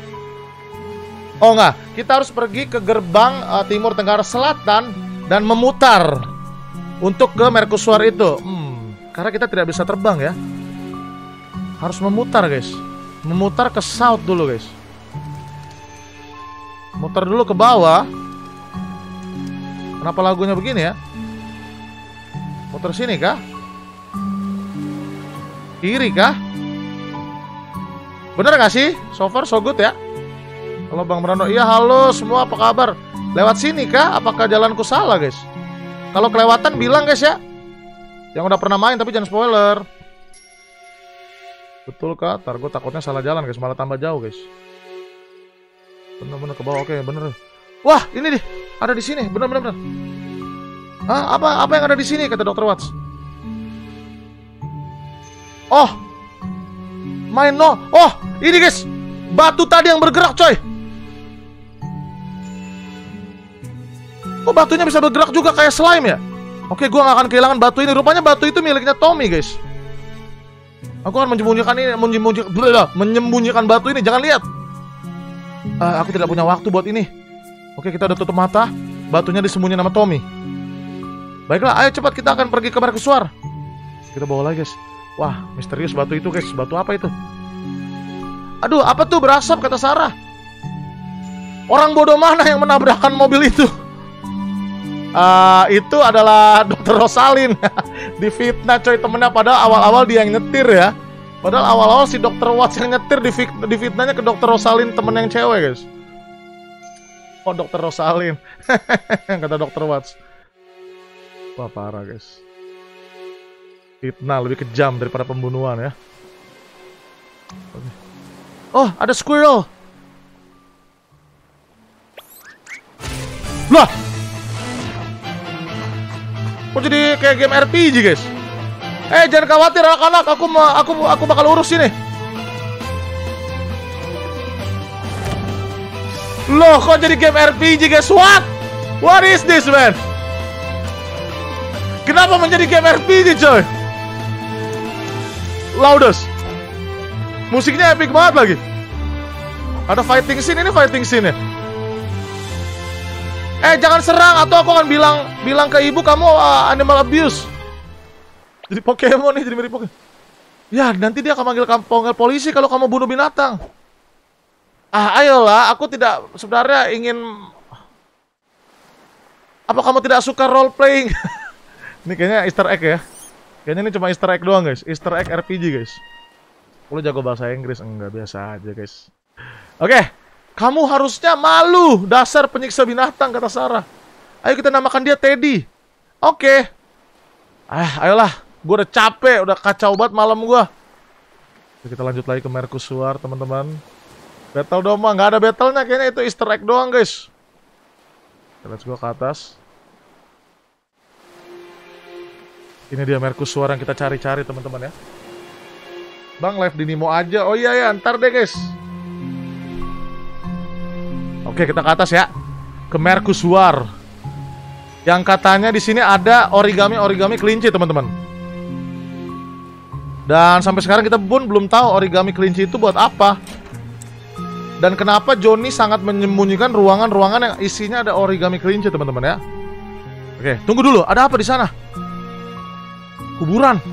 Oh enggak, kita harus pergi ke gerbang uh, timur tenggara selatan dan memutar untuk ke mercusuar itu. Hmm, karena kita tidak bisa terbang ya. Harus memutar guys. Memutar ke south dulu guys. Mutar dulu ke bawah. Kenapa lagunya begini ya? Muter sini kah? Kiri kah? Bener gak sih? So far so good ya. Halo Bang Brando. Iya halo semua, apa kabar? Lewat sini kah? Apakah jalanku salah guys? Kalau kelewatan bilang guys ya. Yang udah pernah main tapi jangan spoiler. Betul kah? Ntar gue takutnya salah jalan guys, malah tambah jauh guys. Bener-bener ke bawah, oke bener. Wah ini deh, ada di sini, bener-bener. Hah? Apa apa yang ada di sini kata dokter Watts? Oh, main no. Oh, ini guys, batu tadi yang bergerak coy. Kok batunya bisa bergerak juga kayak slime ya? Oke, gua nggak akan kehilangan batu ini. Rupanya batu itu miliknya Tommy, guys. Aku akan menyembunyikan ini, menyembunyikan, menyembunyikan batu ini. Jangan lihat. Uh, aku tidak punya waktu buat ini. Oke, kita udah tutup mata. Batunya disembunyikan sama Tommy. Baiklah, ayo cepat kita akan pergi ke mercusuar. Kita bawa lagi, guys. Wah, misterius batu itu, guys. Batu apa itu? Aduh, apa tuh berasap, kata Sarah. Orang bodoh mana yang menabrakkan mobil itu? Uh, itu adalah dokter Rosalind. Difitnah coy temennya, padahal awal-awal dia yang nyetir ya. Padahal awal-awal si dokter Watts yang nyetir, difitnahnya ke dokter Rosalind, temen yang cewek, guys. Oh, dokter Rosalind. Kata dokter Watts. Wah, parah, guys. Fitnah lebih kejam daripada pembunuhan ya. Oh, ada squirrel. Lah, kok jadi kayak game R P G, guys? Eh, jangan khawatir anak-anak, aku mau aku aku bakal urus ini. Loh, kok jadi game R P G, guys? What? What is this, man? Kenapa menjadi game R P G, coy? Loudest. Musiknya epic banget lagi. Ada fighting scene, ini fighting scene ya. Eh, jangan serang atau aku akan bilang bilang ke ibu kamu uh, animal abuse. Jadi Pokemon nih, jadi mirip Pokemon. Ya, nanti dia akan manggil kamu panggil polisi kalau kamu bunuh binatang. Ah, ayolah, aku tidak sebenarnya ingin. Apa kamu tidak suka role playing? Ini kayaknya Easter egg ya. Kayaknya ini cuma Easter egg doang, guys. Easter egg R P G, guys. Lu jago bahasa Inggris? Enggak, biasa aja, guys. Oke, kamu harusnya malu, dasar penyiksa binatang, kata Sarah. Ayo kita namakan dia Teddy. Oke. Ah, ayolah. Gue udah capek, udah kacau banget malam gue. Kita lanjut lagi ke mercusuar, teman-teman. Battle dong, nggak ada battle-nya, kayaknya itu Easter egg doang, guys. Let's go ke atas. Ini dia mercusuar yang kita cari-cari, teman-teman ya. Bang, live di Nemo aja. Oh iya ya, ntar deh, guys. Oke, kita ke atas ya. Ke mercusuar. Yang katanya di sini ada origami-origami kelinci, teman-teman. Dan sampai sekarang kita pun belum tahu origami kelinci itu buat apa. Dan kenapa Johnny sangat menyembunyikan ruangan-ruangan yang isinya ada origami kelinci, teman-teman ya. Oke, tunggu dulu. Ada apa di sana? Kuburan.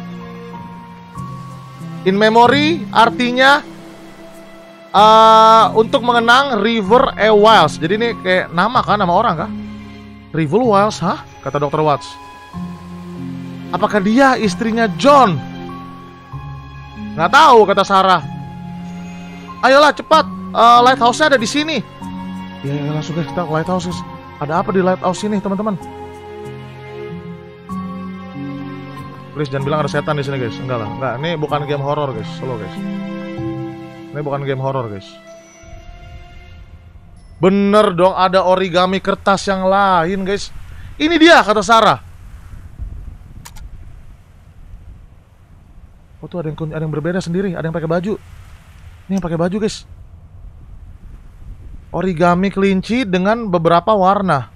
In memory artinya uh, untuk mengenang River E. Wiles. Jadi ini kayak nama kan, nama orang kah? River Wiles, hah? Kata dokter Watts. Apakah dia istrinya John? Nggak tahu, kata Sarah. Ayolah cepat, uh, lighthouse-nya ada di sini. Ya, ya langsung guys, kita ke lighthouse. Ada apa di lighthouse ini, teman-teman? Please jangan bilang ada setan di sini, guys. Enggak lah, enggak. Ini bukan game horror, guys. Slow, guys. Ini bukan game horror, guys. Bener dong, ada origami kertas yang lain, guys. Ini dia, kata Sarah. Oh tuh ada yang ada yang berbeda sendiri, ada yang pakai baju. Ini yang pakai baju, guys. Origami kelinci dengan beberapa warna.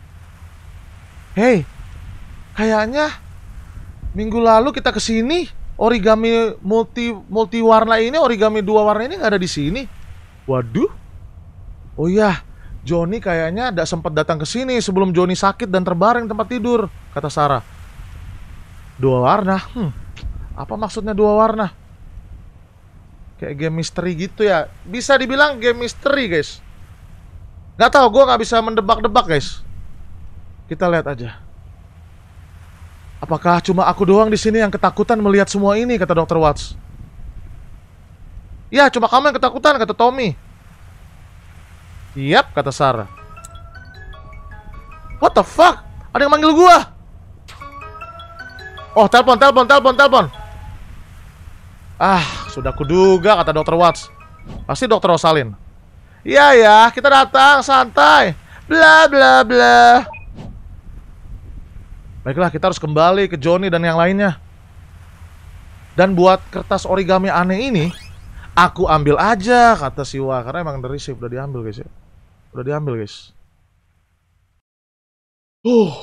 Hey, kayaknya minggu lalu kita kesini, origami multi multi warna ini, origami dua warna ini nggak ada di sini. Waduh. Oh iya, Johnny kayaknya tidak sempat datang ke sini sebelum Johnny sakit dan terbaring tempat tidur, kata Sarah. Dua warna. Hmm. Apa maksudnya dua warna? Kayak game misteri gitu ya. Bisa dibilang game misteri, guys. Gak tau, gue gak bisa mendebak-debak, guys. Kita lihat aja. Apakah cuma aku doang di sini yang ketakutan melihat semua ini, kata dokter Watts. Ya, cuma kamu yang ketakutan, kata Tommy. Yap, kata Sarah. What the fuck? Ada yang manggil gua. Oh, telepon, telepon, telepon, telepon. Ah, sudah kuduga, kata dokter Watts. Pasti dokter Rosalind. Iya ya, kita datang, santai. Bla bla bla. Baiklah, kita harus kembali ke Johnny dan yang lainnya. Dan buat kertas origami aneh ini, aku ambil aja, kata Siwa. Karena emang dari receipt udah diambil, guys ya. Udah diambil, guys. Uh.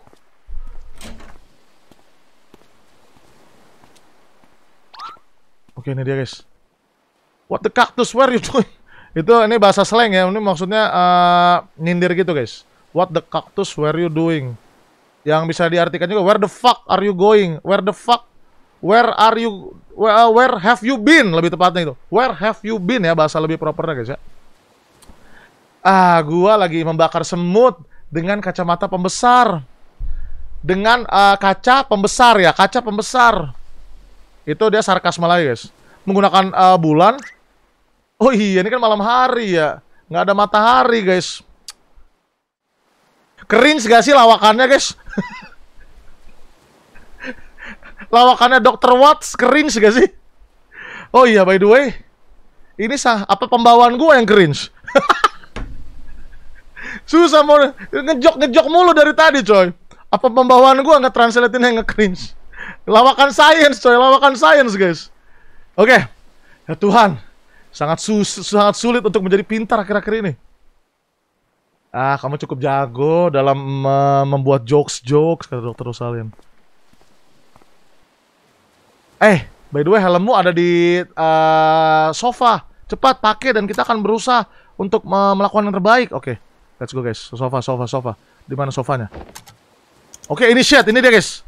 Oke, ini dia guys. What the cactus were you doing? Itu ini bahasa slang ya. Ini maksudnya uh, nyindir gitu guys. What the cactus were you doing? Yang bisa diartikan juga where the fuck are you going? Where the fuck? Where are you? Where, uh, where have you been? Lebih tepatnya itu. Where have you been ya, bahasa lebih propernya guys ya. Ah, gua lagi membakar semut dengan kacamata pembesar. Dengan uh, kaca pembesar ya, kaca pembesar. Itu dia sarkasme lagi guys. Menggunakan uh, bulan. Oh iya, ini kan malam hari ya. Nggak ada matahari guys. Cringe gak sih lawakannya guys? Lawakannya dokter Watts cringe gak sih? Oh iya, by the way, ini sah apa pembawaan gua yang cringe? Susah mau ngejok-ngejok mulu dari tadi coy. Apa pembawaan gua nggak translatein yang nge-cringe? Lawakan science coy, lawakan science guys. Oke, okay. Ya Tuhan, sangat sus sangat sulit untuk menjadi pintar akhir-akhir ini. Ah, kamu cukup jago dalam uh, membuat jokes-jokes, kata dokter Rosalind. Eh, by the way, helmmu ada di uh, sofa. Cepat pakai dan kita akan berusaha untuk uh, melakukan yang terbaik. Oke, okay. Let's go guys. Sofa, sofa, sofa. Di mana sofanya? Oke, okay, ini shit. Ini dia guys.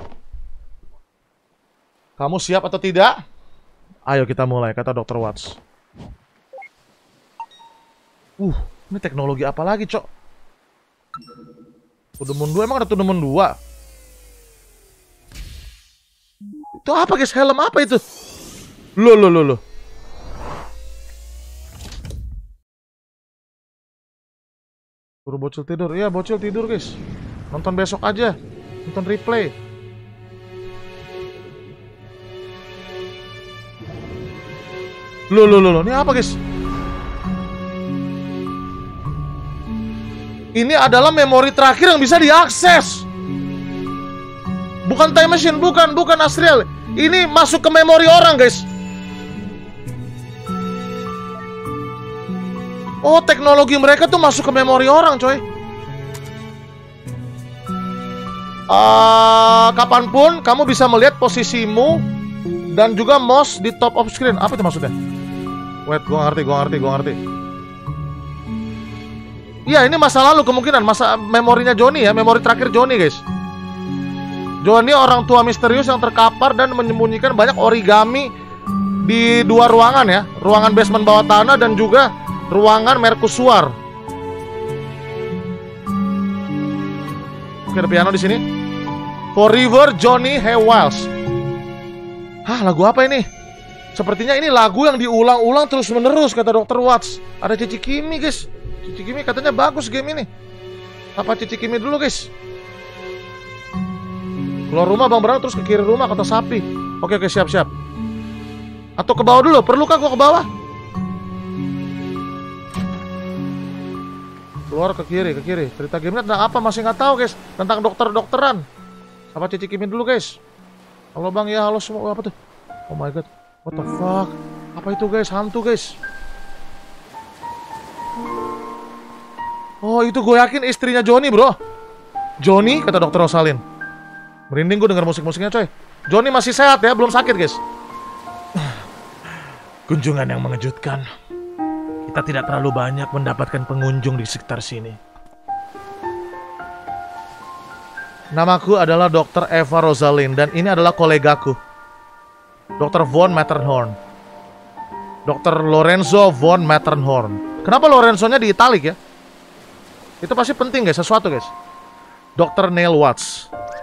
Kamu siap atau tidak? Ayo kita mulai, kata dokter Watts. Uh, ini teknologi apa lagi, Cok? Tudemon dua, emang ada Tudemon dua? Itu apa guys? Helm apa itu? Loh, loh, loh, loh. Suruh bocil tidur. Iya, bocil tidur guys. Nonton besok aja. Nonton replay. Loh, loh, loh, loh. Ini apa guys? Ini adalah memori terakhir yang bisa diakses. Bukan time machine, bukan, bukan Asriel. Ini masuk ke memori orang guys. Oh, teknologi mereka tuh masuk ke memori orang coy. Uh, kapanpun kamu bisa melihat posisimu dan juga mouse di top of screen. Apa itu maksudnya? Wait, gua ngerti, gua ngerti, gua ngerti. Iya, ini masa lalu kemungkinan, masa memorinya Johnny ya, memori terakhir Johnny guys. Johnny orang tua misterius yang terkapar dan menyembunyikan banyak origami di dua ruangan ya, ruangan basement bawah tanah dan juga ruangan mercusuar. Oke, ada piano di sini. Forever Johnny Hewells. Hah, lagu apa ini? Sepertinya ini lagu yang diulang-ulang terus-menerus, kata dokter Watts. Ada Cici Kimi guys. Cici Kimi katanya bagus game ini. Apa Cici Kimi dulu guys? Keluar rumah Bang Bram terus ke kiri rumah kata sapi. Oke oke siap-siap. Atau ke bawah dulu? Perlukah gua ke bawah? Keluar ke kiri, ke kiri. Cerita gamenya tentang apa masih nggak tahu guys. Tentang dokter-dokteran. Apa Cici Kimi dulu guys? Halo Bang ya, halo semua. Apa tuh? Oh my god. What the fuck? Apa itu guys? Hantu guys. Oh itu gue yakin istrinya Johnny bro. Johnny kata dokter Rosalind. Merinding gue denger musik-musiknya coy. Johnny masih sehat ya, belum sakit guys. Kunjungan yang mengejutkan. Kita tidak terlalu banyak mendapatkan pengunjung di sekitar sini. Namaku adalah dokter Eva Rosalind dan ini adalah kolegaku, dokter Von Matterhorn. dokter Lorenzo Von Matterhorn. Kenapa Lorenzo-nya di italic ya? Itu pasti penting guys, sesuatu guys. dokter Neil Watts.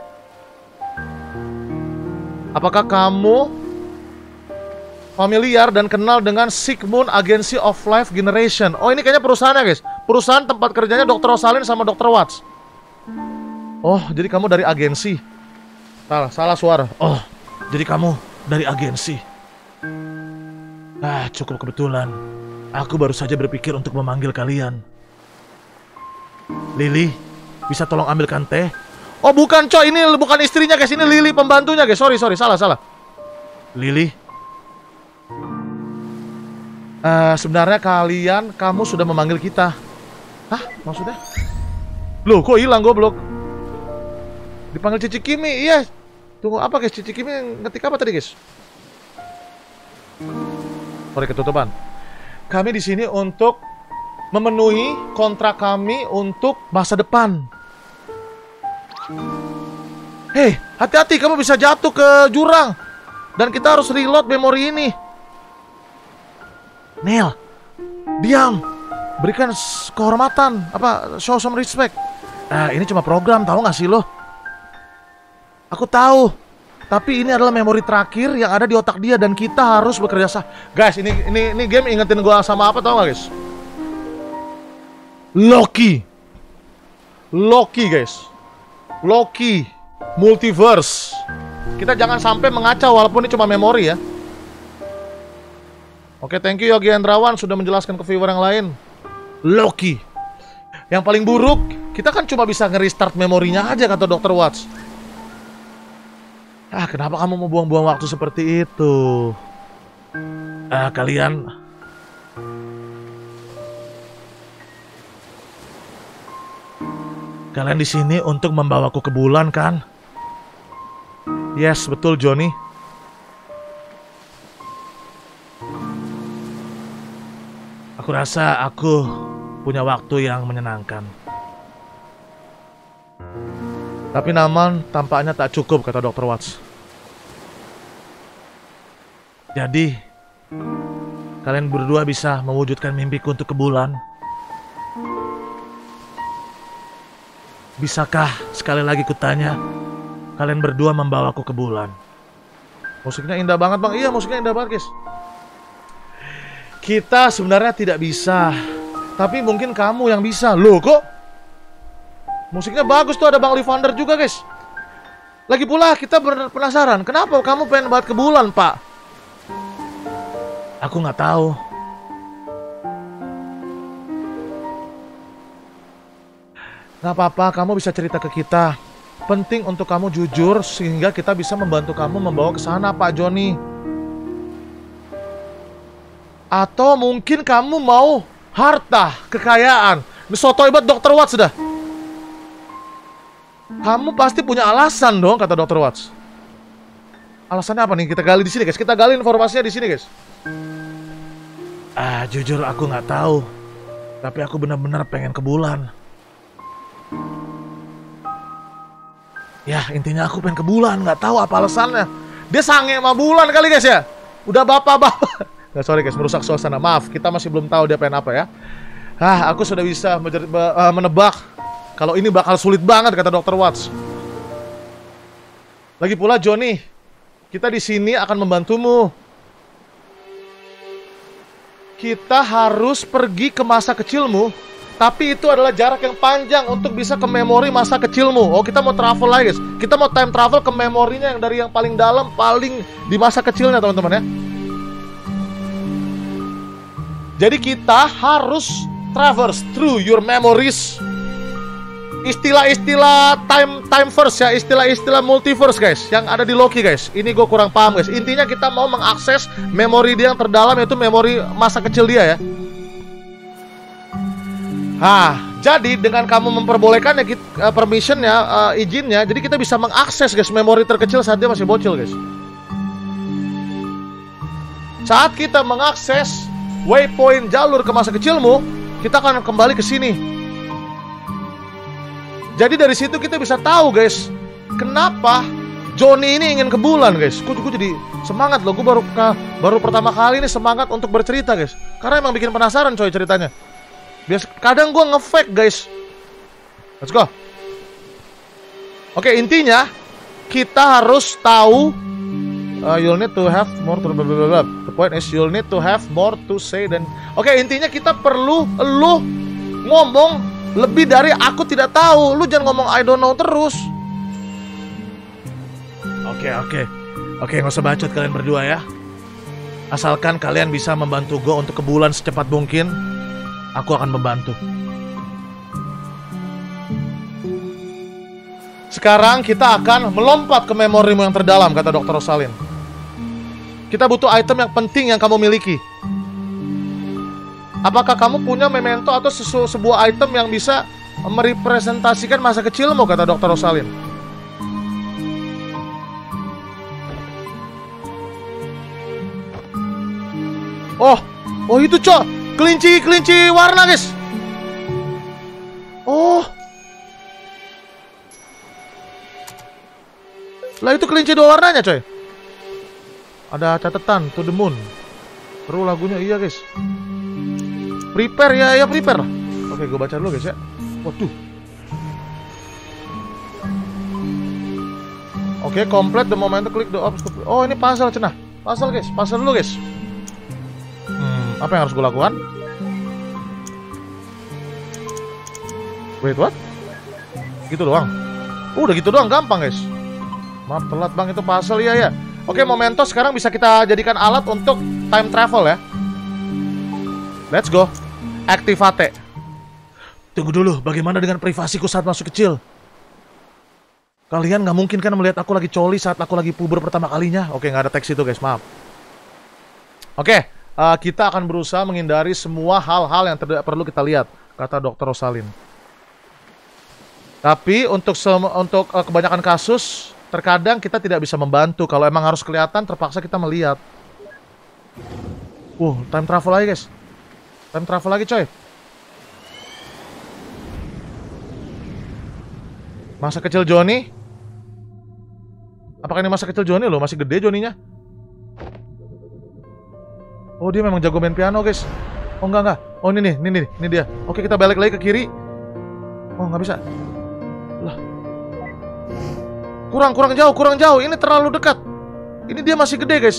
Apakah kamu familiar dan kenal dengan Sigmund Agency of Life Generation? Oh ini kayaknya perusahaannya guys. Perusahaan tempat kerjanya dokter Rosalind sama dokter Watts. Oh jadi kamu dari agensi. Salah, salah suara. Oh jadi kamu dari agensi. Ah cukup kebetulan. Aku baru saja berpikir untuk memanggil kalian. Lily, bisa tolong ambilkan teh? Oh bukan coy, ini bukan istrinya guys, ini Lily pembantunya guys. Sorry sorry, salah salah. Lily, uh, sebenarnya kalian, kamu sudah memanggil kita. Hah? Maksudnya? Loh kok hilang goblok? Dipanggil Cici Kimi, iya. Tunggu, apa guys? Cici Kimi ngetik apa tadi guys? Sorry, ketutupan. Kami di sini untuk memenuhi kontrak kami untuk masa depan. Hei, hati-hati, kamu bisa jatuh ke jurang. Dan kita harus reload memori ini. Neil, diam. Berikan kehormatan, apa, show some respect. Ah, ini cuma program, tahu nggak sih lo? Aku tahu, tapi ini adalah memori terakhir yang ada di otak dia dan kita harus bekerja sah. Guys, ini ini ini game ingetin gua sama apa, tahu nggak guys? Loki. Loki guys. Loki Multiverse. Kita jangan sampai mengacau walaupun ini cuma memori ya. Oke, thank you Yogi Hendrawan sudah menjelaskan ke viewer yang lain. Loki. Yang paling buruk, kita kan cuma bisa nge-restart memorinya aja, kata dokter Watts. Ah, kenapa kamu mau buang-buang waktu seperti itu? Ah, kalian... Kalian di sini untuk membawaku ke bulan, kan? Yes, betul, Johnny. Aku rasa aku punya waktu yang menyenangkan. Tapi Naman tampaknya tak cukup, kata dokter Watts. Jadi, kalian berdua bisa mewujudkan mimpiku untuk ke bulan. Bisakah sekali lagi kutanya, kalian berdua membawaku ke bulan? Musiknya indah banget bang. Iya, musiknya indah banget guys. Kita sebenarnya tidak bisa, tapi mungkin kamu yang bisa. Loh kok musiknya bagus tuh, ada Bang Livander juga guys. Lagi pula kita penasaran, kenapa kamu pengen banget ke bulan pak? Aku nggak tahu. Gak apa-apa, kamu bisa cerita ke kita. Penting untuk kamu jujur sehingga kita bisa membantu kamu membawa ke sana, Pak Johnny. Atau mungkin kamu mau harta, kekayaan. Ini sotoy banget dokter Watts dah. Kamu pasti punya alasan dong, kata dokter Watts. Alasannya apa nih? Kita gali di sini, guys. Kita gali informasinya di sini, guys. Ah, jujur aku nggak tahu. Tapi aku benar-benar pengen ke bulan. Ya, intinya aku pengen ke bulan, nggak tahu apa alasannya. Dia sange sama bulan kali guys ya. Udah bapak-bapak. Nggak, sorry guys, merusak suasana. Maaf, kita masih belum tahu dia pengen apa ya. Ah, aku sudah bisa menebak kalau ini bakal sulit banget, kata dokter Watts. Lagi pula Johnny, kita di sini akan membantumu. Kita harus pergi ke masa kecilmu. Tapi itu adalah jarak yang panjang untuk bisa ke memori masa kecilmu. Oh, kita mau travel lagi guys. Kita mau time travel ke memorinya yang dari yang paling dalam, paling di masa kecilnya teman-teman ya. Jadi kita harus traverse through your memories. Istilah-istilah time time verse ya, istilah-istilah multiverse guys, yang ada di Loki guys. Ini gue kurang paham guys. Intinya kita mau mengakses memori dia yang terdalam, yaitu memori masa kecil dia ya. Nah, jadi dengan kamu memperbolehkannya, uh, permissionnya, uh, izinnya, jadi kita bisa mengakses guys memori terkecil saat dia masih bocil guys. Saat kita mengakses waypoint jalur ke masa kecilmu, kita akan kembali ke sini. Jadi dari situ kita bisa tahu guys, kenapa Johnny ini ingin ke bulan guys. Gue jadi semangat loh, gue baru baru pertama kali ini semangat untuk bercerita guys, karena emang bikin penasaran coy ceritanya. Biasa kadang gue nge-fake guys. Let's go. Oke, intinya kita harus tahu. Uh, you'll need to have more to blah, blah, blah, blah. The point is you'll need to have more to say dan. Oke, intinya kita perlu lu ngomong lebih dari aku tidak tahu. Lu jangan ngomong I don't know terus. Oke, oke. Oke, nggak usah bacot kalian berdua ya. Asalkan kalian bisa membantu gue untuk ke bulan secepat mungkin, aku akan membantu. Sekarang kita akan melompat ke memorimu yang terdalam, kata dokter Rosalind. Kita butuh item yang penting yang kamu miliki. Apakah kamu punya memento atau sesu, sebuah item yang bisa merepresentasikan masa kecilmu, kata dokter Rosalind. Oh, oh itu cok, kelinci kelinci warna guys. Oh, lah itu kelinci dua warnanya coy. Ada catatan to the moon. Seru lagunya iya guys. Prepare ya ya prepare. Oke gue baca dulu guys ya. Waduh. Oke complete the moment click the obstacle. Oh ini puzzle cenah. Puzzle guys, puzzle dulu guys. Hmm, apa yang harus gue lakukan? Wait, what? Gitu doang? Uh, udah gitu doang, gampang guys. Maaf telat bang, itu puzzle, iya ya. Oke, Memento sekarang bisa kita jadikan alat untuk time travel ya. Let's go. Activate. Tunggu dulu, bagaimana dengan privasiku saat masuk kecil? Kalian nggak mungkin kan melihat aku lagi coli saat aku lagi puber pertama kalinya? Oke, nggak ada teks itu guys, maaf. Oke, uh, kita akan berusaha menghindari semua hal-hal yang tidak perlu kita lihat, kata dokter Rosalind. Tapi untuk untuk uh, kebanyakan kasus, terkadang kita tidak bisa membantu. Kalau emang harus kelihatan, terpaksa kita melihat. Wow, time travel lagi guys. Time travel lagi coy. Masa kecil Johnny. Apakah ini masa kecil Johnny loh? Masih gede Johnny-nya. Oh dia memang jago main piano guys. Oh enggak enggak. Oh ini nih, ini nih, ini dia. Oke kita balik lagi ke kiri. Oh nggak bisa. Lah. Kurang kurang jauh, kurang jauh. Ini terlalu dekat. Ini dia masih gede guys.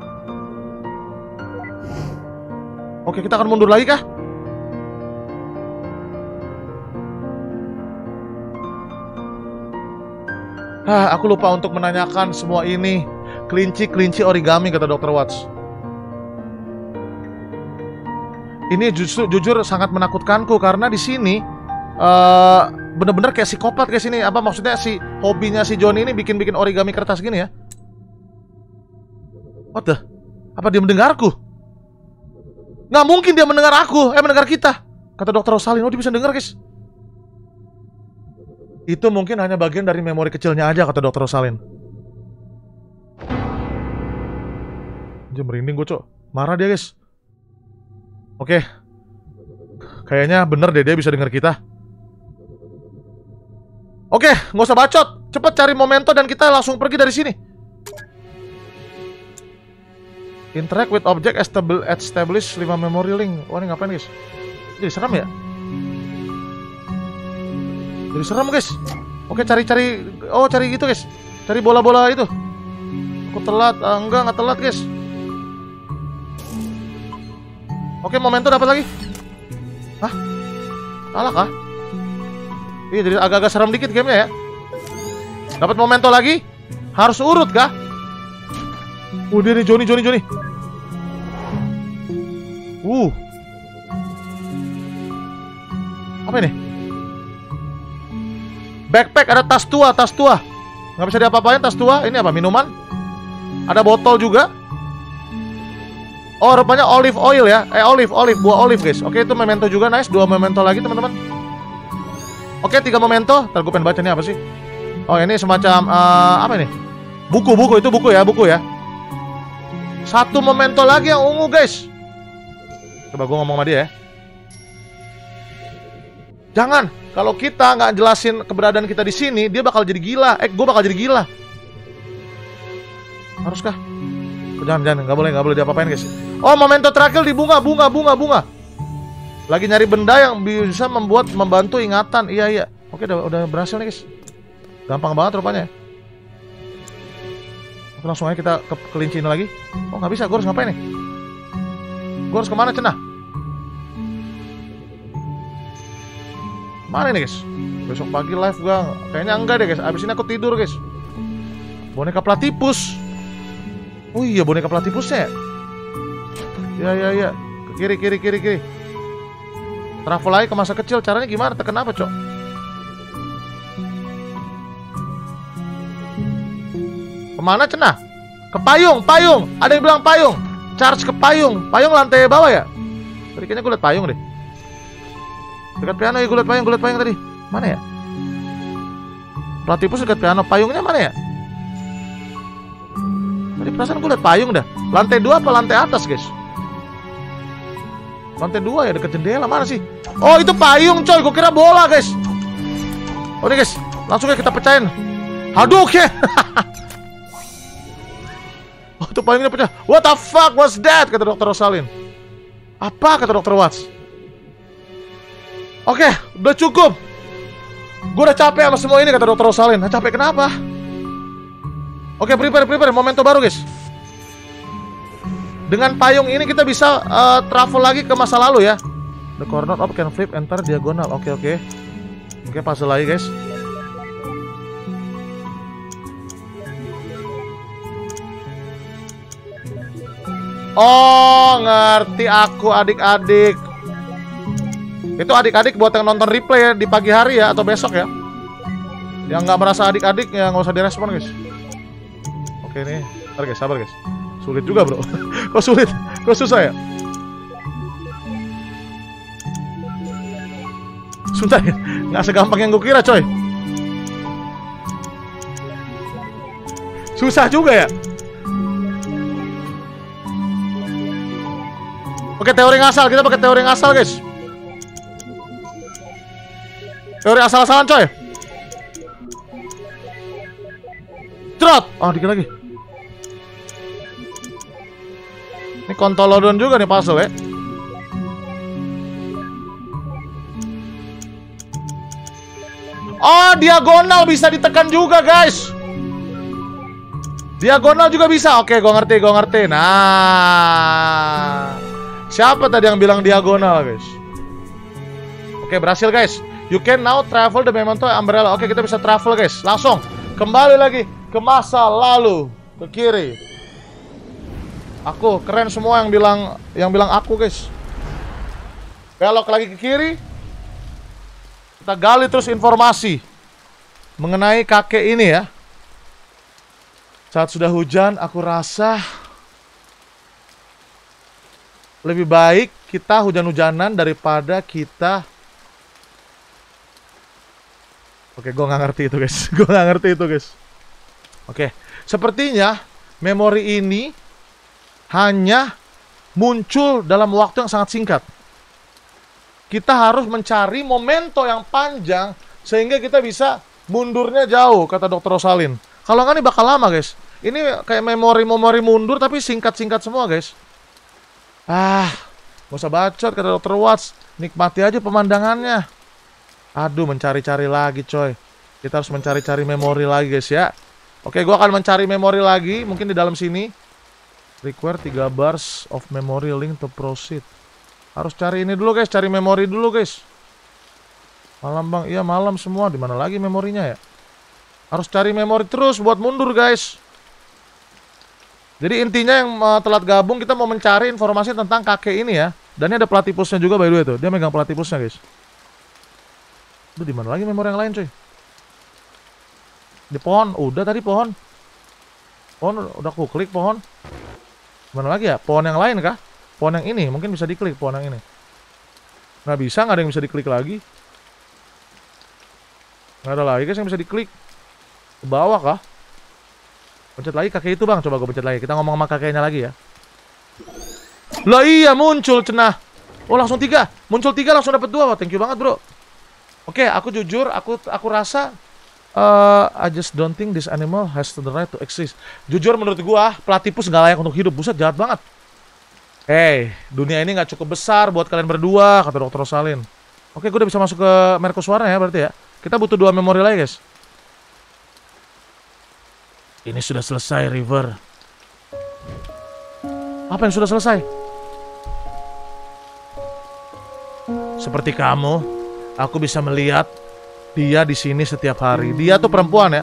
Oke kita akan mundur lagi kah? Ah, aku lupa untuk menanyakan semua ini. Kelinci-kelinci origami, kata dokter Watts. Ini justru jujur sangat menakutkanku karena di sini uh, bener-bener kayak psikopat kayak sini. Apa maksudnya si hobinya si Johnny ini bikin-bikin origami kertas gini ya? What the? Apa dia mendengarku? Nggak mungkin dia mendengar aku, eh mendengar kita. Kata dokter Rosalind, oh dia bisa dengar guys. Itu mungkin hanya bagian dari memori kecilnya aja, kata dokter Rosalind. Dia merinding gue cok. Marah dia guys. Oke. Kayaknya bener deh dia bisa dengar kita. Oke, nggak usah bacot. Cepet cari Memento dan kita langsung pergi dari sini. Interact with object establish lima memory link. Wah ini ngapain guys? Jadi serem ya? Jadi serem guys. Oke cari-cari. Oh cari gitu guys. Cari bola-bola itu. Aku telat. Ah, enggak nggak telat guys. Oke Memento dapat lagi. Hah? Salah kah? Iya jadi agak-agak serem dikit gamenya ya. Dapat Memento lagi. Harus urut kah? Udah nih Johnny Johnny Johnny. Uh. Apa ini? Backpack, ada tas tua, tas tua. Nggak bisa diapa-apain tas tua. Ini apa? Minuman? Ada botol juga. Oh, rupanya olive oil ya. Eh, olive, olive, buah olive guys. Oke, itu Memento juga, nice. Dua Memento lagi teman-teman. Oke, tiga Memento. Ntar gue pengen baca ini apa sih? Oh, ini semacam uh, apa ini? Buku, buku, itu buku ya, buku ya. Satu Memento lagi yang ungu guys. Coba gue ngomong sama dia ya. Jangan. Kalau kita nggak jelasin keberadaan kita di sini, dia bakal jadi gila. Eh, gue bakal jadi gila. Haruskah? Jangan, jangan, nggak boleh, nggak boleh diapa-apain guys. Oh, Memento terakhir di bunga, bunga, bunga, bunga. Lagi nyari benda yang bisa membuat membantu ingatan. Iya, iya. Oke, udah, udah berhasil nih guys. Gampang banget rupanya. Oke, langsung aja kita ke kelinci ini lagi. Oh, nggak bisa. Gue harus ngapain nih? Gue harus kemana cenah? Mana nih guys? Besok pagi live gua. Kayaknya enggak deh guys. Abis ini aku tidur guys. Boneka platipus. Oh iya boneka platipusnya. Ya ya ya. Ke kiri kiri kiri kiri. Travel lagi ke masa kecil. Caranya gimana? Tekan apa cok? Kemana cenah? Ke payung, payung. Ada yang bilang payung. Charge ke payung. Payung lantai bawah ya? Tadi kayaknya gue liat payung deh. Dekat piano ya, gue liat payung, gue liat payung tadi. Mana ya? Platipus dekat piano, payungnya mana ya? Tadi perasaan gue liat payung dah. Lantai dua apa lantai atas guys? Lantai dua ya, deket jendela. Mana sih? Oh, itu payung coy, gue kira bola guys. Oke guys, langsung ya kita pecahin. Aduh ya. Oh, itu payungnya pecah. What the fuck was that? Kata dokter Rosalin. Apa kata dokter Watts? Oke, udah cukup. Gue udah capek sama semua ini kata dokter Rosalin. Nah, capek kenapa? Oke, prepare, prepare. Momento baru guys. Dengan payung ini kita bisa uh, travel lagi ke masa lalu ya. The corner of can flip enter diagonal. Oke, oke. Oke, puzzle lagi guys. Oh, ngerti aku adik-adik. Itu adik-adik buat yang nonton replay ya, di pagi hari ya atau besok ya. Yang nggak merasa adik-adik ya nggak usah direspon guys. Oke nih, sabar guys, sabar guys. Sulit juga bro. Kok sulit? Kok susah ya? Sumpah ya, nggak segampang yang gue kira coy. Susah juga ya. Oke, teori ngasal, kita pakai teori ngasal guys. Teori asal-asalan coy. Trot. Oh, dikit lagi. Ini kontolodon juga nih puzzle ya. Oh, diagonal bisa ditekan juga guys. Diagonal juga bisa. Oke, gue ngerti, gue ngerti. Nah, siapa tadi yang bilang diagonal guys? Oke, berhasil guys. You can now travel the memento umbrella. Oke, kita bisa travel guys. Langsung kembali lagi ke masa lalu, ke kiri. Aku keren semua yang bilang yang bilang aku guys. Belok lagi ke kiri. Kita gali terus informasi mengenai kakek ini ya. Saat sudah hujan, aku rasa lebih baik kita hujan-hujanan daripada kita. Oke, gue nggak ngerti itu guys. Gue nggak ngerti itu guys. Oke, sepertinya memori ini hanya muncul dalam waktu yang sangat singkat. Kita harus mencari momento yang panjang sehingga kita bisa mundurnya jauh, kata dokter Rosalin. Kalau nggak nih bakal lama guys. Ini kayak memori-memori mundur tapi singkat-singkat semua guys. Ah, gak usah bacot kata dokter Watts. Nikmati aja pemandangannya. Aduh, mencari-cari lagi coy. Kita harus mencari-cari memori lagi guys ya. Oke, gua akan mencari memori lagi. Mungkin di dalam sini. Require tiga bars of memory link to proceed. Harus cari ini dulu guys. Cari memori dulu guys. Malam bang, iya malam semua. Dimana lagi memorinya ya? Harus cari memori terus buat mundur guys. Jadi intinya yang uh, telat gabung, kita mau mencari informasi tentang kakek ini ya. Dan ini ada platypusnya juga by the way tuh. Dia megang platypusnya guys. Duh, di mana lagi memori yang lain coy? Di pohon, udah tadi pohon. Pohon udah aku klik pohon. Mana lagi ya? Pohon yang lain kah? Pohon yang ini, mungkin bisa diklik pohon yang ini. Nggak bisa, nggak ada yang bisa diklik lagi. Nggak ada lagi guys yang bisa diklik. Ke bawah kah? Pencet lagi kakek itu bang, coba gue pencet lagi. Kita ngomong sama kakeknya lagi ya. Lah iya muncul cenah. Oh langsung tiga, muncul tiga langsung dapat dua. Wah, thank you banget bro. Oke, aku jujur, aku aku rasa uh, I just don't think this animal has the right to exist. Jujur menurut gua, platypus nggak layak untuk hidup. Buset, jahat banget. Hey, dunia ini nggak cukup besar buat kalian berdua, kata dokter Rosalin. Oke, gua udah bisa masuk ke mercusuarnya ya berarti ya. Kita butuh dua memori lagi guys. Ini sudah selesai, River. Apa yang sudah selesai? Seperti kamu, aku bisa melihat dia di sini setiap hari. Dia tuh perempuan ya.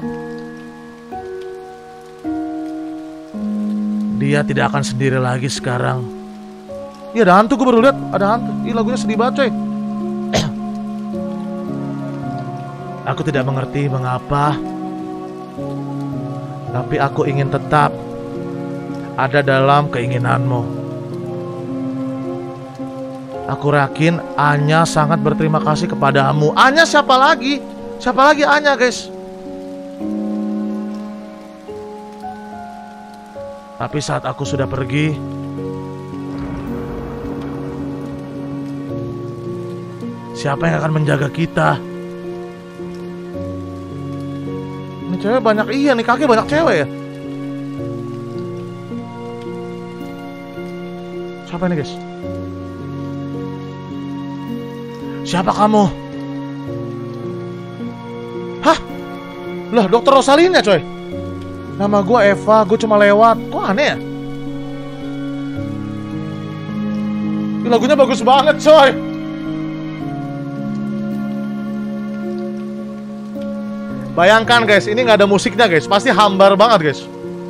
Dia tidak akan sendiri lagi sekarang. Iya ada hantu, gue baru lihat ada hantu. Ih lagunya sedih banget coy. Aku tidak mengerti mengapa, tapi aku ingin tetap ada dalam keinginanmu. Aku yakin Anya sangat berterima kasih kepadamu. Anya siapa lagi? Siapa lagi Anya guys? Tapi saat aku sudah pergi, Siapa yang akan menjaga kita? Ini cewek banyak, iya nih kakek banyak cewek ya. Siapa ini guys? Siapa kamu? Hah? Lah dokter Rosalina coy. Nama gue Eva, gue cuma lewat. Kok aneh ya? Ini lagunya bagus banget coy. Bayangkan guys, ini nggak ada musiknya guys. Pasti hambar banget guys.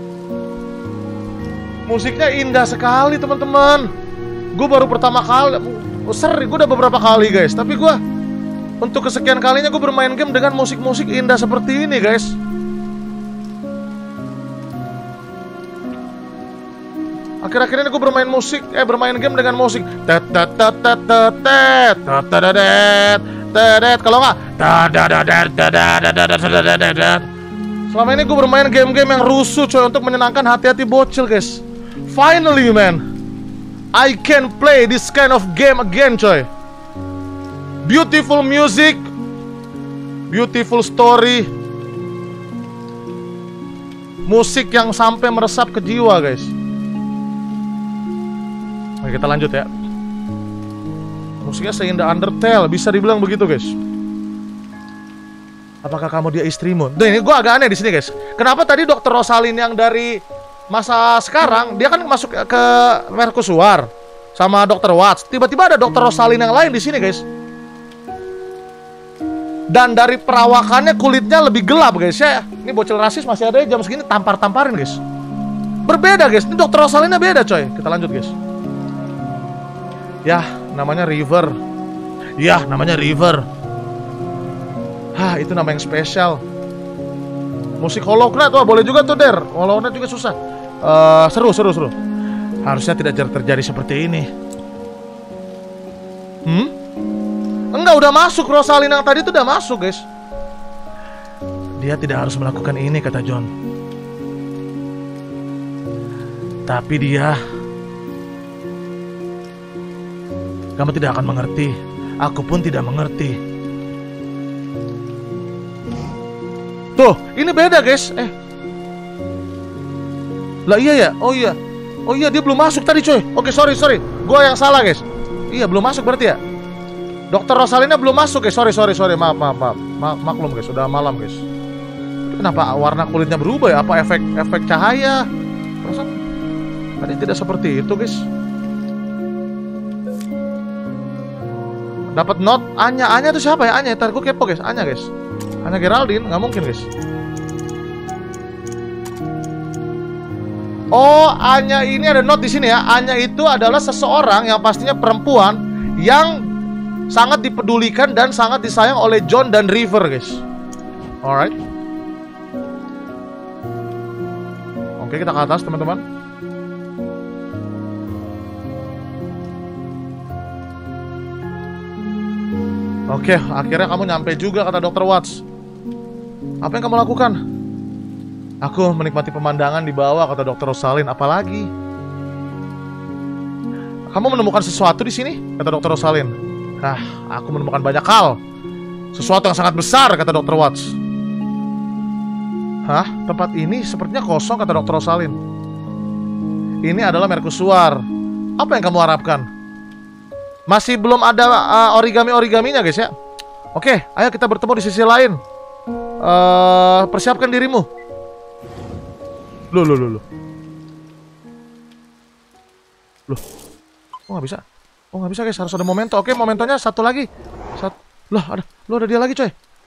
Musiknya indah sekali teman-teman. Gue baru pertama kali, oh, seri, gue udah beberapa kali guys. Tapi gue untuk kesekian kalinya gue bermain game dengan musik-musik indah seperti ini guys. Akhir-akhir ini gue bermain musik, eh bermain game dengan musik. Tet tet tet tet tet tet tet tet tet. Kalau nggak, selama ini gue bermain game-game yang rusuh coy untuk menyenangkan hati-hati bocil guys. Finally man, I can play this kind of game again coy. Beautiful music, beautiful story, musik yang sampai meresap ke jiwa guys. Oke kita lanjut ya. Musiknya seindah Undertale, bisa dibilang begitu guys. Apakah kamu dia istrimu? Duh ini gue agak aneh di sini guys. Kenapa tadi dokter Rosalind yang dari masa sekarang dia kan masuk ke Mercusuar sama dokter Watts. Tiba-tiba ada dokter Rosalind yang lain di sini guys. Dan dari perawakannya kulitnya lebih gelap guys ya. Ini bocil rasis masih ada jam segini tampar-tamparin guys. Berbeda guys. Ini dokter Rosalindnya beda coy. Kita lanjut guys. Yah, namanya River. Yah, namanya River. Hah, itu nama yang spesial. Musik Hollow-Knight, wah boleh juga tuh Der. Hollow-Knight juga susah. uh, Seru, seru, seru. Harusnya tidak terjadi seperti ini. Hmm? Enggak, udah masuk. Rosalind yang tadi tuh udah masuk guys. Dia tidak harus melakukan ini, kata John. Tapi dia, kamu tidak akan mengerti. Aku pun tidak mengerti. Tuh, ini beda guys. Eh, lah iya ya. Oh iya. Oh iya dia belum masuk tadi coy. Oke sorry sorry. Gua yang salah guys. Iya belum masuk berarti ya. Dokter Rosalina belum masuk guys. Sorry sorry sorry. Maaf maaf maaf. Ma maklum guys. Sudah malam guys. Kenapa warna kulitnya berubah ya? Apa efek efek cahaya? Perasaan tadi tidak seperti itu guys. Dapat note Anya. Anya itu siapa ya? Anya. Ntar gue kepo guys. Anya guys. Anya Geraldine. Nggak mungkin guys. Oh, Anya ini ada note di sini ya. Anya itu adalah seseorang yang pastinya perempuan yang sangat dipedulikan dan sangat disayang oleh John dan River guys. Alright. Oke kita ke atas teman-teman. Oke, akhirnya kamu nyampe juga, kata dokter Watts. Apa yang kamu lakukan? Aku menikmati pemandangan di bawah, kata dokter Rosalind. Apalagi? Kamu menemukan sesuatu di sini, kata dokter Rosalind. Nah, aku menemukan banyak hal. Sesuatu yang sangat besar, kata dokter Watts. Hah? Tempat ini sepertinya kosong, kata dokter Rosalind. Ini adalah Mercusuar. Apa yang kamu harapkan? Masih belum ada uh, origami-origaminya guys ya. Oke, ayo kita bertemu di sisi lain. uh, Persiapkan dirimu. Loh, loh, loh, loh. Loh, oh nggak bisa. Oh nggak bisa guys, harus ada momento. Oke, momentonya satu lagi. Satu. Loh, ada. Loh, ada dia lagi coy.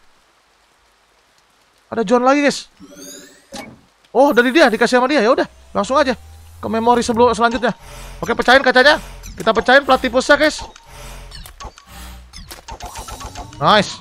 Ada John lagi guys. Oh, dari dia, dikasih sama dia. Ya udah, langsung aja ke memori sebelum selanjutnya. Oke, pecahin kacanya. Kita pecahin platypusnya guys. Nice.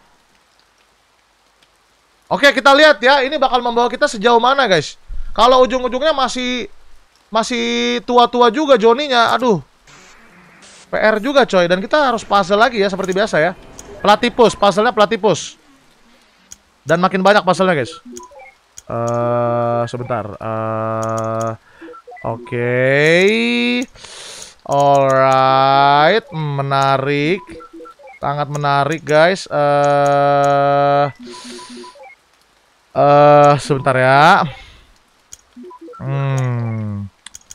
Oke kita lihat ya. Ini bakal membawa kita sejauh mana guys. Kalau ujung-ujungnya masih Masih tua-tua juga Johnny-nya. Aduh, P R juga coy. Dan kita harus puzzle lagi ya seperti biasa ya. Platypus, puzzle-nya platypus. Dan makin banyak puzzle-nya guys. uh, Sebentar uh, Oke okay. Alright, menarik. Sangat menarik guys. Eh, uh, sebentar ya. Hmm.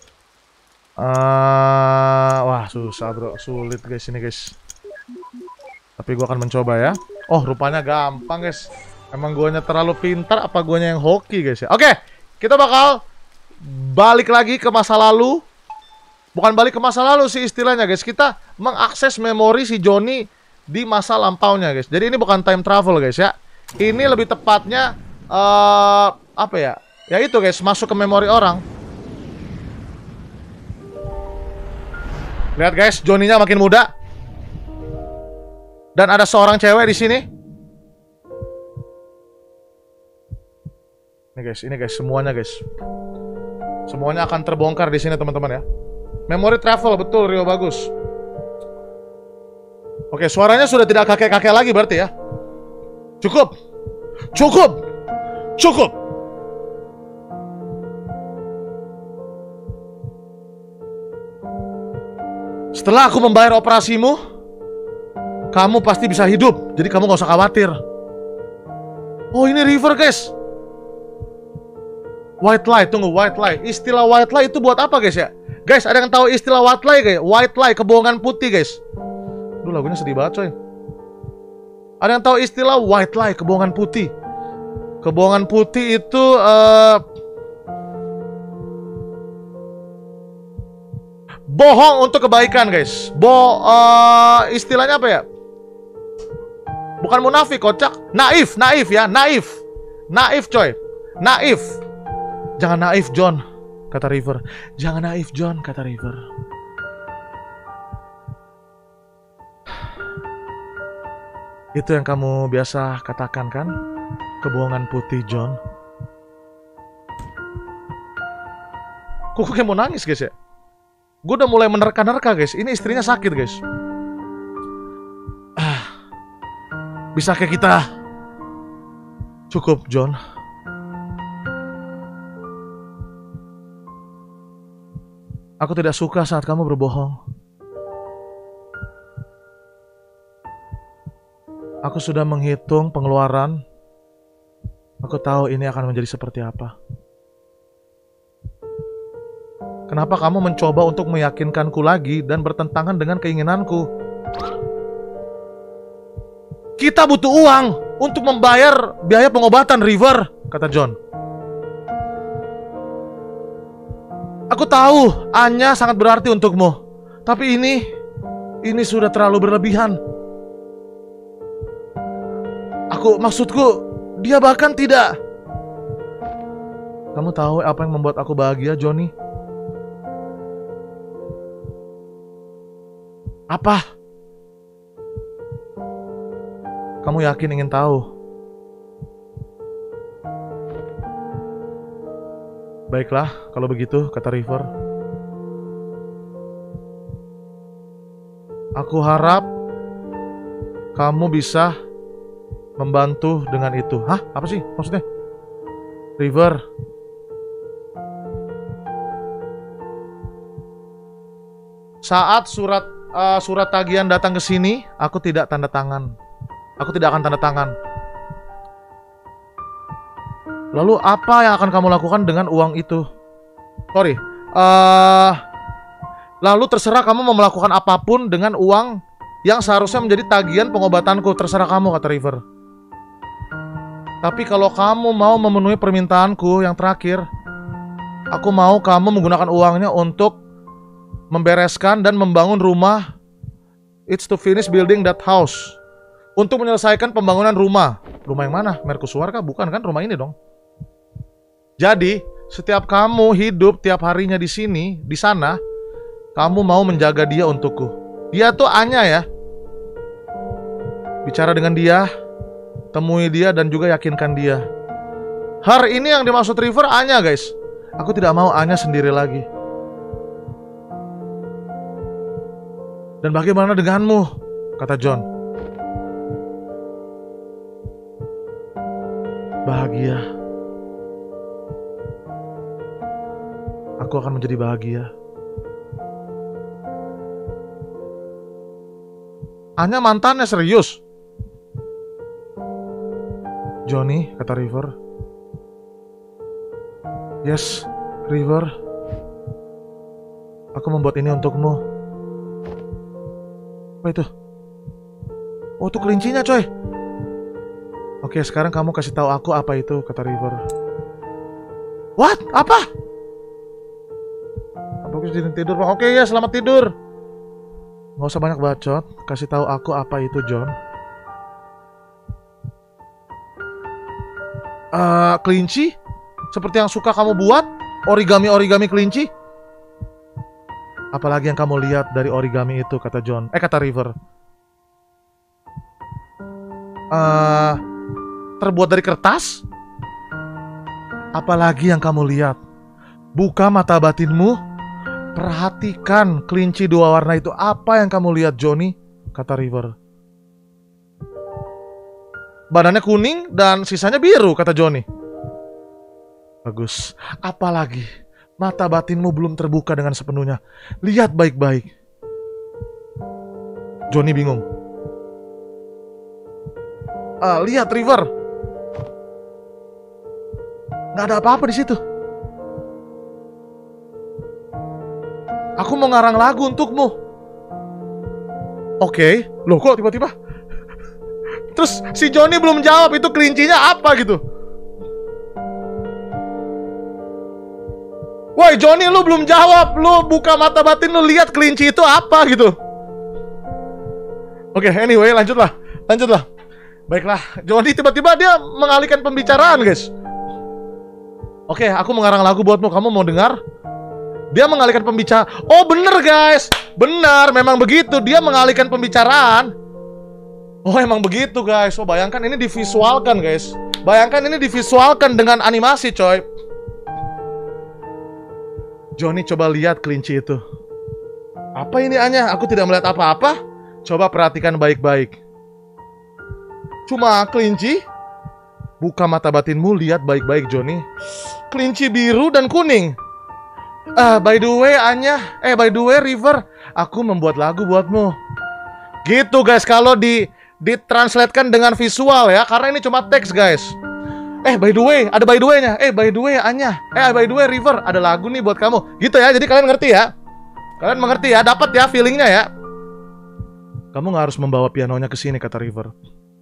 Uh, wah susah bro, sulit guys ini guys. Tapi gua akan mencoba ya. Oh rupanya gampang guys. Emang guanya terlalu pintar apa guanya yang hoki guys ya. Oke, kita bakal balik lagi ke masa lalu. Bukan balik ke masa lalu sih istilahnya guys. Kita mengakses memori si Johnny di masa lampaunya guys. Jadi ini bukan time travel guys ya. Ini lebih tepatnya uh, apa ya? Ya itu guys, masuk ke memori orang. Lihat guys, Johnny-nya makin muda. Dan ada seorang cewek di sini. Ini guys, ini guys, semuanya guys. Semuanya akan terbongkar di sini teman-teman ya. Memory travel, betul Rio, bagus. Oke, suaranya sudah tidak kakek-kakek lagi berarti ya. Cukup. Cukup. Cukup. Setelah aku membayar operasimu, kamu pasti bisa hidup. Jadi kamu gak usah khawatir. Oh ini river guys. White lie, tunggu, white lie. Istilah white lie itu buat apa guys ya? Guys, ada yang tahu istilah white lie guys? White lie, kebohongan putih guys. Duh lagunya sedih banget coy. Ada yang tahu istilah white lie, kebohongan putih? Kebohongan putih itu uh, bohong untuk kebaikan guys. Bo uh, istilahnya apa ya? Bukan munafik, kocak. Naif, naif ya, naif. Naif coy. Naif. Jangan naif John, kata River. Jangan naif John, kata River. Itu yang kamu biasa katakan kan? Kebohongan putih John. Kok kayak mau nangis guys ya? Gue udah mulai menerka-nerka guys. Ini istrinya sakit guys. Ah, bisa kayak kita. Cukup John. Aku tidak suka saat kamu berbohong. Aku sudah menghitung pengeluaran. Aku tahu ini akan menjadi seperti apa. Kenapa kamu mencoba untuk meyakinkanku lagi dan bertentangan dengan keinginanku? Kita butuh uang untuk membayar biaya pengobatan River, kata John. Aku tahu Anya sangat berarti untukmu, tapi ini, ini sudah terlalu berlebihan. Aku, maksudku, dia bahkan tidak. Kamu tahu apa yang membuat aku bahagia, Johnny? Apa? Kamu yakin ingin tahu? Baiklah, kalau begitu, kata River. Aku harap kamu bisa membantu dengan itu. Hah? Apa sih maksudnya? River. Saat surat uh, surat tagihan datang ke sini, aku tidak tanda tangan. Aku tidak akan tanda tangan. Lalu apa yang akan kamu lakukan dengan uang itu? Sorry. Uh, lalu terserah kamu mau melakukan apapun dengan uang yang seharusnya menjadi tagihan pengobatanku. Terserah kamu, kata River. Tapi kalau kamu mau memenuhi permintaanku yang terakhir, aku mau kamu menggunakan uangnya untuk membereskan dan membangun rumah. It's to finish building that house. Untuk menyelesaikan pembangunan rumah. Rumah yang mana? Mercusuar kah? Bukan kan? Rumah ini dong. Jadi, setiap kamu hidup tiap harinya di sini, di sana, kamu mau menjaga dia untukku. Dia tuh Anya ya. Bicara dengan dia, temui dia dan juga yakinkan dia. Hari ini yang dimaksud River Anya guys. Aku tidak mau Anya sendiri lagi. Dan bagaimana denganmu? Kata John. Bahagia. Aku akan menjadi bahagia. Anya mantannya, serius? Johnny, kata River. Yes, River. Aku membuat ini untukmu. Apa itu? Oh, itu kelincinya, coy. Oke, sekarang kamu kasih tahu aku apa itu, kata River. What? Apa? Apa aku jadi tidur? Oke ya, selamat tidur. Nggak usah banyak bacot. Kasih tahu aku apa itu, John. Uh, kelinci? Seperti yang suka kamu buat? Origami-origami kelinci? Apalagi yang kamu lihat dari origami itu, kata John. Eh, kata River. Uh, terbuat dari kertas? Apalagi yang kamu lihat? Buka mata batinmu. Perhatikan kelinci dua warna itu. Apa yang kamu lihat, Johnny? Kata River. Badannya kuning dan sisanya biru, kata Johnny. Bagus. Apalagi mata batinmu belum terbuka dengan sepenuhnya. Lihat baik-baik. Johnny bingung. Ah, lihat, River. Nggak ada apa-apa di situ. Aku mau ngarang lagu untukmu. Oke, loh kok tiba-tiba? Terus si Johnny belum jawab itu kelincinya apa gitu. Woi Johnny, lu belum jawab. Lu buka mata batin, lu lihat kelinci itu apa gitu. Oke, anyway, lanjutlah. Lanjutlah. Baiklah, Johnny tiba-tiba dia mengalihkan pembicaraan, guys. Oke, aku mengarang lagu buatmu. Kamu mau dengar? Dia mengalihkan pembicaraan. Oh bener guys, benar, memang begitu. Dia mengalihkan pembicaraan. Oh emang begitu guys. Oh bayangkan ini divisualkan guys. Bayangkan ini divisualkan dengan animasi coy. Johnny coba lihat kelinci itu. Apa ini Anya? Aku tidak melihat apa-apa. Coba perhatikan baik-baik. Cuma kelinci. Buka mata batinmu, lihat baik-baik Johnny. Kelinci biru dan kuning. Ah, by the way Anya, eh by the way River, aku membuat lagu buatmu. Gitu guys, kalau di ditranslatekan dengan visual ya, karena ini cuma teks guys. Eh by the way, ada by the way-nya. Eh by the way Anya, eh by the way River, ada lagu nih buat kamu. Gitu ya, jadi kalian ngerti ya. Kalian mengerti ya, dapat ya feelingnya ya. Kamu nggak harus membawa pianonya ke sini, kata River.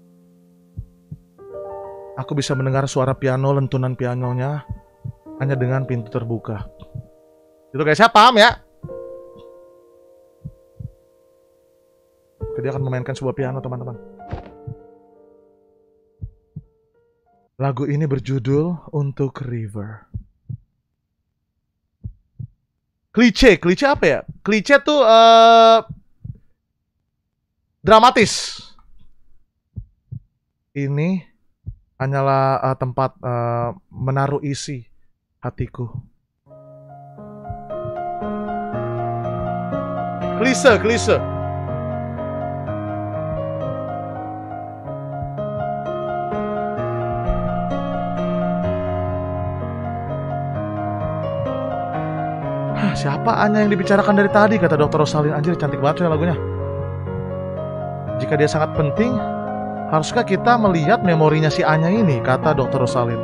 Aku bisa mendengar suara piano, lentunan pianonya hanya dengan pintu terbuka. Itu guys, saya paham ya. Oke, dia akan memainkan sebuah piano, teman-teman. Lagu ini berjudul Untuk River. Klise, klise apa ya? Klise tuh uh, dramatis. Ini hanyalah uh, tempat uh, menaruh isi hatiku. Klise, klise. Hah, siapa Anya yang dibicarakan dari tadi, kata dokter Rosalin. Anjir, cantik banget ya lagunya. Jika dia sangat penting, haruskah kita melihat memorinya si Anya ini, kata dokter Rosalin.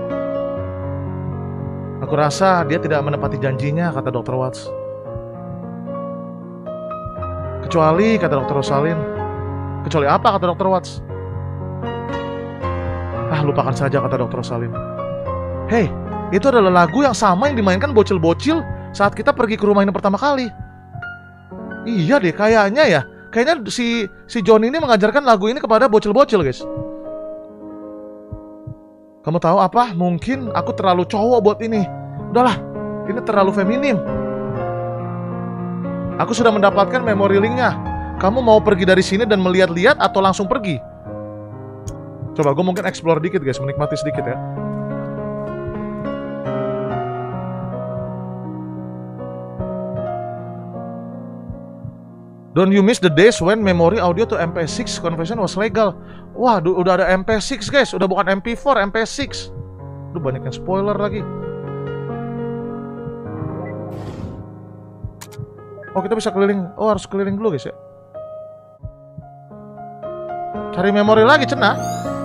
Aku rasa dia tidak menepati janjinya, kata dokter Watts. Kecuali, kata dokter Rosalin. Kecuali apa, kata dokter Watts? Ah, lupakan saja, kata dokter Rosalin. Hei, itu adalah lagu yang sama yang dimainkan bocil-bocil saat kita pergi ke rumah ini pertama kali. Iya deh, kayaknya ya. Kayaknya si si John ini mengajarkan lagu ini kepada bocil-bocil, guys. Kamu tahu apa? Mungkin aku terlalu cowok buat ini. Udahlah, ini terlalu feminim. Aku sudah mendapatkan memory link-nya. Kamu mau pergi dari sini dan melihat-lihat atau langsung pergi? Coba gue mungkin explore dikit guys, menikmati sedikit ya. Don't you miss the days when memory audio to M P six conversion was legal? Wah, udah ada M P six guys, udah bukan M P four, M P six. Duh, banyak yang spoiler lagi. Oh, kita bisa keliling. Oh, harus keliling dulu guys ya. Cari memori lagi, cenah.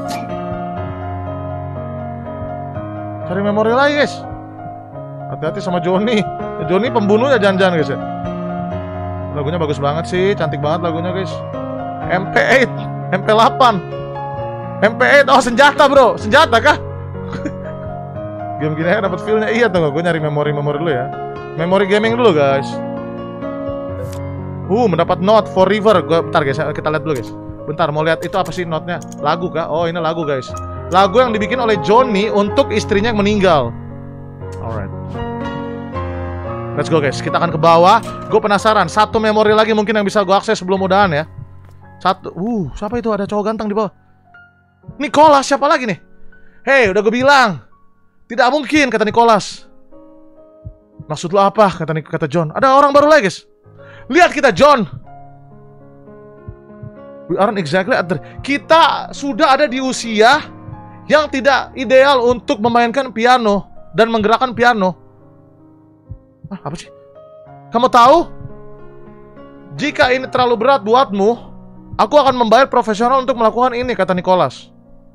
Cari memori lagi, guys. Hati-hati sama Johnny. Johnny pembunuhnya jangan-jangan, guys ya. Lagunya bagus banget sih, cantik banget lagunya, guys. M P delapan, M P delapan. M P delapan, oh senjata, bro. Senjata kah? Game gini aja dapat feel-nya. Iya tuh, gue nyari memori-memori dulu ya. Memori gaming dulu, guys. Uh, mendapat note for River. Gua bentar, guys, kita lihat dulu, guys. Bentar, mau lihat itu apa sih note-nya? Lagu kah? Oh, ini lagu, guys. Lagu yang dibikin oleh Johnny untuk istrinya yang meninggal. Alright. Let's go, guys. Kita akan ke bawah. Gue penasaran. Satu memori lagi mungkin yang bisa gue akses sebelum udahan ya. Satu. Uh, siapa itu? Ada cowok ganteng di bawah. Nicholas, siapa lagi nih? Hei, udah gue bilang. Tidak mungkin, kata Nicholas. Maksud lo apa? Kata kata John. Ada orang baru lagi, guys. Lihat kita, John. We aren't exactly at the... Kita sudah ada di usia yang tidak ideal untuk memainkan piano dan menggerakkan piano. Ah, apa sih? Kamu tahu? Jika ini terlalu berat buatmu, aku akan membayar profesional untuk melakukan ini, kata Nicholas.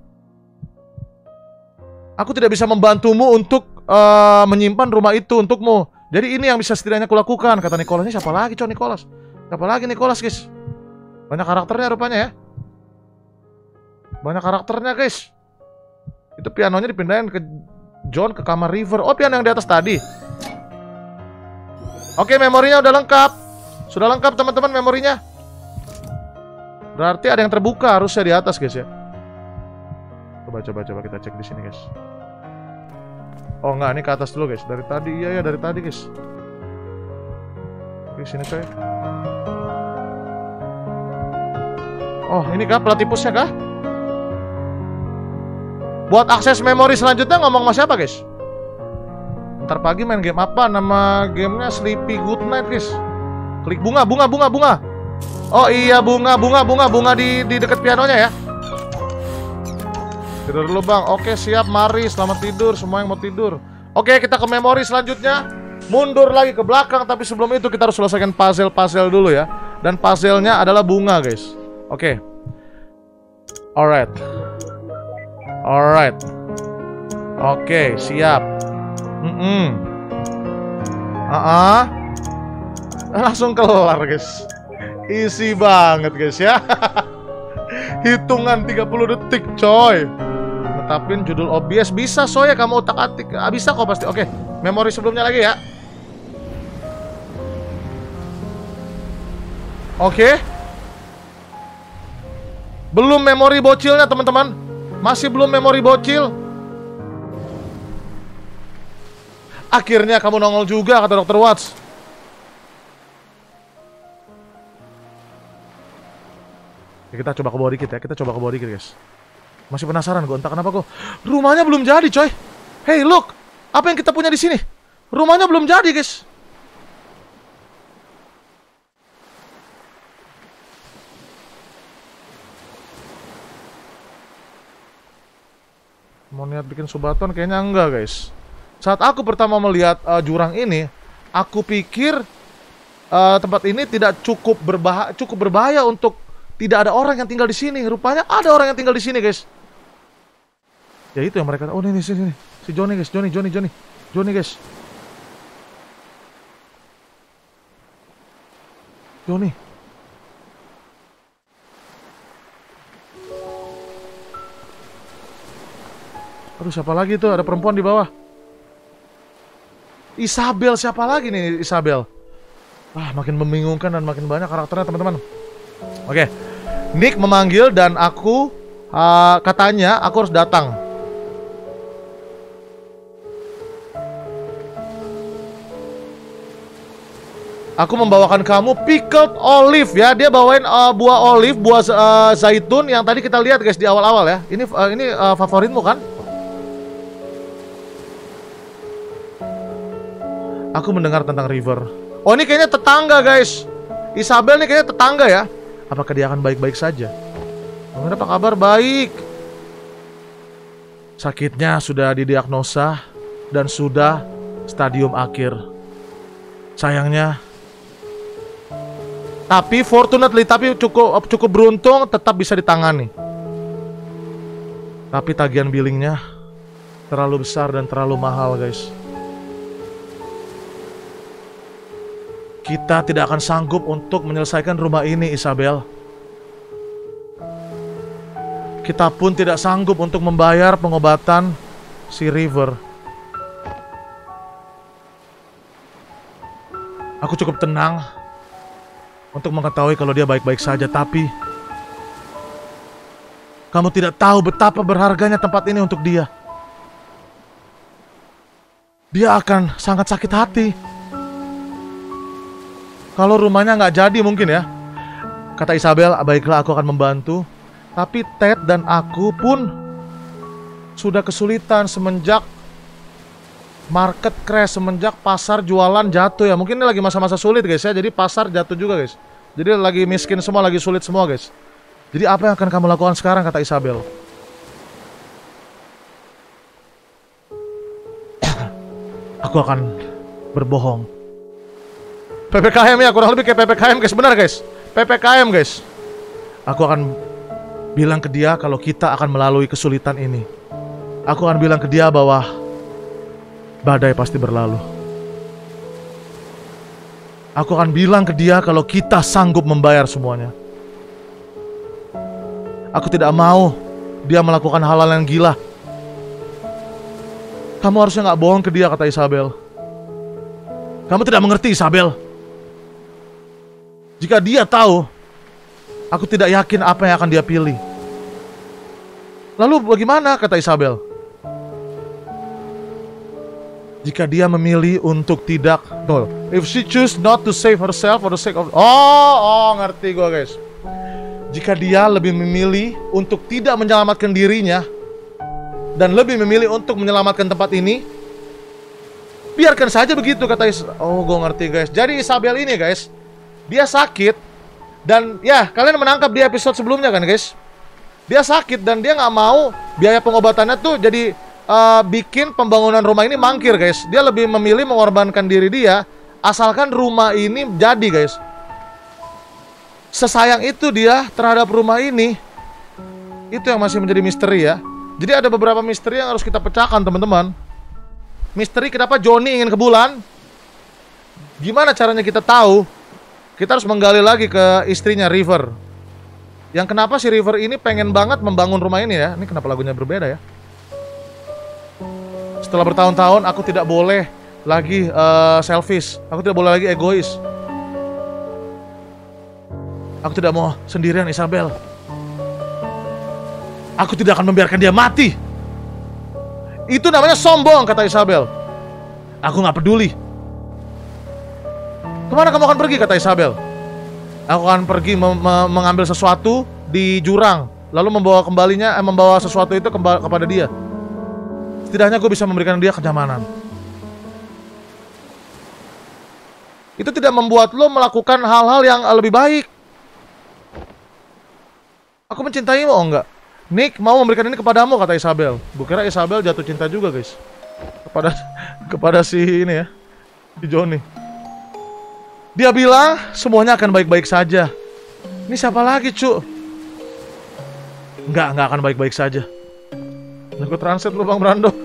Aku tidak bisa membantumu untuk uh, menyimpan rumah itu untukmu. Jadi ini yang bisa setidaknya kulakukan, kata Nicholas. Ini siapa lagi, cow, Nicholas? Siapa lagi Nicholas, guys? Banyak karakternya rupanya ya. Banyak karakternya, guys. Itu pianonya dipindahin ke John, ke kamar River. Oh, piano yang di atas tadi. Oke, memorinya udah lengkap. Sudah lengkap, teman-teman, memorinya. Berarti ada yang terbuka harusnya di atas, guys ya. Coba, coba, coba kita cek di sini, guys. Oh enggak, ini ke atas dulu, guys. Dari tadi, iya ya, dari tadi, guys. Oke, sini coy. Oh, ini kah platypusnya kah? Buat akses memori selanjutnya ngomong sama siapa, guys? Ntar pagi main game apa? Nama gamenya Sleepy Good Night, guys. Klik bunga, bunga, bunga, bunga. Oh iya, bunga, bunga, bunga, bunga di, di dekat pianonya ya. Tidur dulu, bang. Oke, siap, mari. Selamat tidur, semua yang mau tidur. Oke, kita ke memori selanjutnya. Mundur lagi ke belakang, tapi sebelum itu kita harus selesaikan puzzle-puzzle dulu ya. Dan puzzle-nya adalah bunga, guys. Oke. Alright. Alright. Oke, siap. Mm-mm. Uh-uh. Langsung kelar, guys. Easy banget, guys ya. Hitungan tiga puluh detik, coy. Tetapin judul O B S. Bisa, soya kamu otak-atik. Ah, bisa kok pasti. Oke, memori sebelumnya lagi ya. Oke. Belum memori bocilnya, teman-teman. Masih belum memori bocil. Akhirnya kamu nongol juga, kata dokter Watts. Ya, kita coba ke bawah dikit ya. Kita coba ke bawah dikit, guys. Masih penasaran gue, entah kenapa gue. Rumahnya belum jadi, coy. Hey, look. Apa yang kita punya di sini? Rumahnya belum jadi, guys. Mau niat bikin subaton kayaknya enggak, guys. Saat aku pertama melihat uh, jurang ini, aku pikir uh, tempat ini tidak cukup berbahaya, cukup berbahaya untuk tidak ada orang yang tinggal di sini. Rupanya ada orang yang tinggal di sini, guys. Ya itu yang mereka. Oh, ini sini, sini. Si Johnny, guys. Johnny, Johnny, Johnny. Johnny, guys. Johnny. Aduh, siapa lagi tuh? Ada perempuan di bawah. Isabel, siapa lagi nih Isabel? Ah, makin membingungkan dan makin banyak karakternya, teman-teman. Oke, Nick memanggil dan aku uh, katanya aku harus datang. Aku membawakan kamu pickled olive ya. Dia bawain uh, buah olive, buah uh, zaitun yang tadi kita lihat, guys, di awal-awal ya. Ini uh, ini uh, favoritmu kan? Aku mendengar tentang River. Oh, ini kayaknya tetangga, guys. Isabel nih kayaknya tetangga ya. Apakah dia akan baik-baik saja? Bagaimana, apa kabar? Baik. Sakitnya sudah didiagnosa dan sudah stadium akhir. Sayangnya. Tapi fortunately, tapi cukup cukup beruntung tetap bisa ditangani. Tapi tagihan billingnya terlalu besar dan terlalu mahal, guys. Kita tidak akan sanggup untuk menyelesaikan rumah ini, Isabel. Kita pun tidak sanggup untuk membayar pengobatan si River. Aku cukup tenang untuk mengetahui kalau dia baik-baik saja, tapi kamu tidak tahu betapa berharganya tempat ini untuk dia. Dia akan sangat sakit hati kalau rumahnya nggak jadi mungkin ya. Kata Isabel, baiklah aku akan membantu. Tapi Ted dan aku pun sudah kesulitan semenjak market crash, semenjak pasar jualan jatuh ya. Mungkin ini lagi masa-masa sulit guys ya. Jadi pasar jatuh juga guys. Jadi lagi miskin semua, lagi sulit semua guys. Jadi apa yang akan kamu lakukan sekarang, kata Isabel? Aku akan berbohong. P P K M ya, kurang lebih kayak P P K M guys, benar guys. P P K M guys. Aku akan bilang ke dia kalau kita akan melalui kesulitan ini. Aku akan bilang ke dia bahwa badai pasti berlalu. Aku akan bilang ke dia kalau kita sanggup membayar semuanya. Aku tidak mau dia melakukan hal-hal yang gila. Kamu harusnya gak bohong ke dia, kata Isabel. Kamu tidak mengerti, Isabel. Jika dia tahu, aku tidak yakin apa yang akan dia pilih. Lalu bagaimana, kata Isabel? Jika dia memilih untuk tidak, no, if she choose not to save herself for the sake of, oh, oh, ngerti gue guys. Jika dia lebih memilih untuk tidak menyelamatkan dirinya dan lebih memilih untuk menyelamatkan tempat ini, biarkan saja begitu, kata Isabel. Oh, gue ngerti guys. Jadi Isabel ini guys, dia sakit. Dan ya, kalian menangkap di episode sebelumnya kan guys. Dia sakit dan dia nggak mau biaya pengobatannya tuh jadi uh, bikin pembangunan rumah ini mangkir guys. Dia lebih memilih mengorbankan diri dia asalkan rumah ini jadi guys. Sesayang itu dia terhadap rumah ini. Itu yang masih menjadi misteri ya. Jadi ada beberapa misteri yang harus kita pecahkan teman-teman. Misteri kenapa Johnny ingin ke bulan. Gimana caranya kita tahu? Kita harus menggali lagi ke istrinya River. Yang kenapa si River ini pengen banget membangun rumah ini ya. Ini kenapa lagunya berbeda ya. Setelah bertahun-tahun aku tidak boleh lagi uh, selfish. Aku tidak boleh lagi egois. Aku tidak mau sendirian, Isabel. Aku tidak akan membiarkan dia mati. Itu namanya sombong, kata Isabel. Aku gak peduli. Kemana kamu akan pergi, kata Isabel. Aku akan pergi me me mengambil sesuatu di jurang, lalu membawa kembalinya, eh, membawa sesuatu itu kemba kepada dia. Setidaknya gue bisa memberikan dia kenyamanan. Itu tidak membuat lo melakukan hal-hal yang lebih baik. Aku mencintaimu, oh enggak. Nick mau memberikan ini kepadamu, kata Isabel. Gue kira Isabel jatuh cinta juga guys. Kepada kepada si ini ya, si Johnny. Dia bilang semuanya akan baik-baik saja. Ini siapa lagi, cu? Enggak, enggak akan baik-baik saja. Aku translate lu Bang Brando.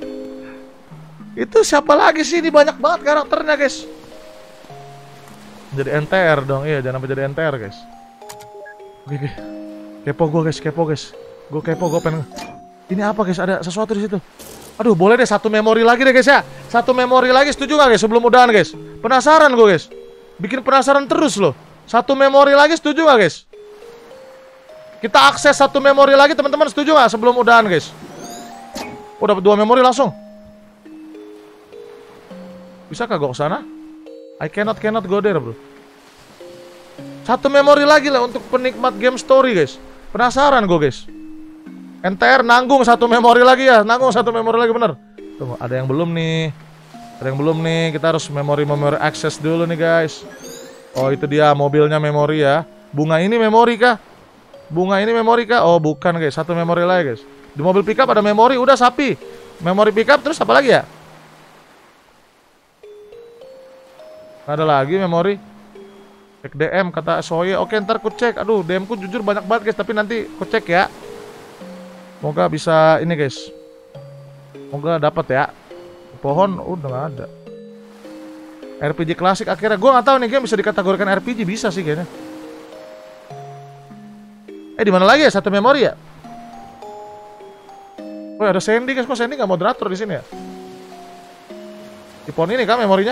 Itu siapa lagi sih? Ini banyak banget karakternya, guys. Jadi N T R dong. Iya, jangan sampai jadi N T R, guys. Oke, oke. Kepo gue, guys, kepo, guys. Gue kepo, gue pengen. Ini apa, guys? Ada sesuatu di situ. Aduh, boleh deh satu memori lagi deh, guys ya. Satu memori lagi, setuju gak, guys? Sebelum udahan, guys. Penasaran gue, guys. Bikin penasaran terus loh. Satu memori lagi, setuju gak guys? Kita akses satu memori lagi, teman-teman, setuju gak sebelum udahan guys? Oh, dapat dua memori langsung. Bisa kah gue kesana? I cannot cannot go there bro. Satu memori lagi lah untuk penikmat game story guys. Penasaran gue guys. N T R nanggung satu memori lagi ya. Nanggung satu memori lagi bener. Tunggu, ada yang belum nih. Ada yang belum nih, kita harus memori-memori akses dulu nih guys. Oh itu dia mobilnya memori ya. Bunga ini memori kah? Bunga ini memori kah? Oh bukan guys, satu memori lagi guys. Di mobil pickup ada memori, udah sapi. Memori pickup terus apa lagi ya? Ada lagi memori. Cek D M kata Soye. Oke ntar ku cek. Aduh D M ku jujur banyak banget guys, tapi nanti ku cek ya. Semoga bisa ini guys. Semoga dapat ya. Pohon udah nggak ada. R P G klasik akhirnya. Gue nggak tahu nih game bisa dikategorikan R P G, bisa sih kayaknya. Eh di mana lagi ya? Satu memori ya? Oh ada Sandy guys. Kok Sandy nggak moderator di sini ya? Di pohon ini kan memorinya?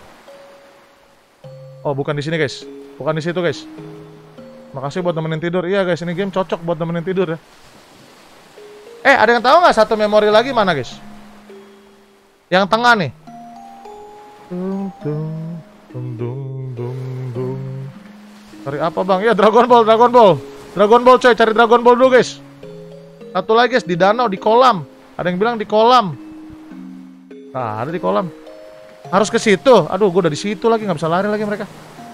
Oh bukan di sini guys. Bukan di situ guys. Makasih buat nemenin tidur. Iya guys, ini game cocok buat nemenin tidur ya. Eh, ada yang tahu nggak satu memori lagi mana, guys? Yang tengah nih. Dung dung dung dung dung dung. Cari apa, Bang? Ya, Dragon Ball, Dragon Ball. Dragon Ball, coy, cari Dragon Ball dulu, guys. Satu lagi, guys, di danau, di kolam. Ada yang bilang di kolam. Nah, ada di kolam. Harus ke situ. Aduh, gue udah di situ lagi, nggak bisa lari lagi mereka.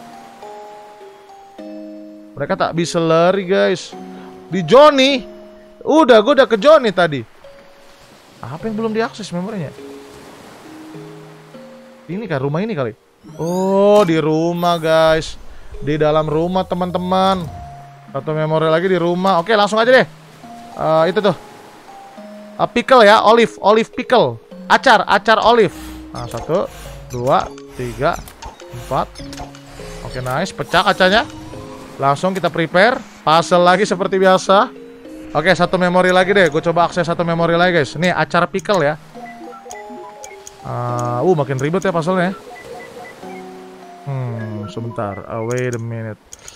Mereka tak bisa lari, guys. Di Johnny. Udah, gue udah ke Johnny tadi. Apa yang belum diakses memorinya? Ini kan rumah ini kali. Oh, di rumah guys. Di dalam rumah teman-teman. Satu memori lagi di rumah. Oke, langsung aja deh. uh, Itu tuh uh, pickle ya, olive. Olive pickle. Acar, acar olive. Nah, satu, dua, tiga, empat. Oke, nice, pecah kacanya. Langsung kita prepare. Puzzle lagi seperti biasa. Oke, satu memori lagi deh. Gue coba akses satu memori lagi, guys. Nih, acar pickle ya. Uh, uh makin ribet ya puzzle-nya. Hmm, sebentar. Uh, wait a minute.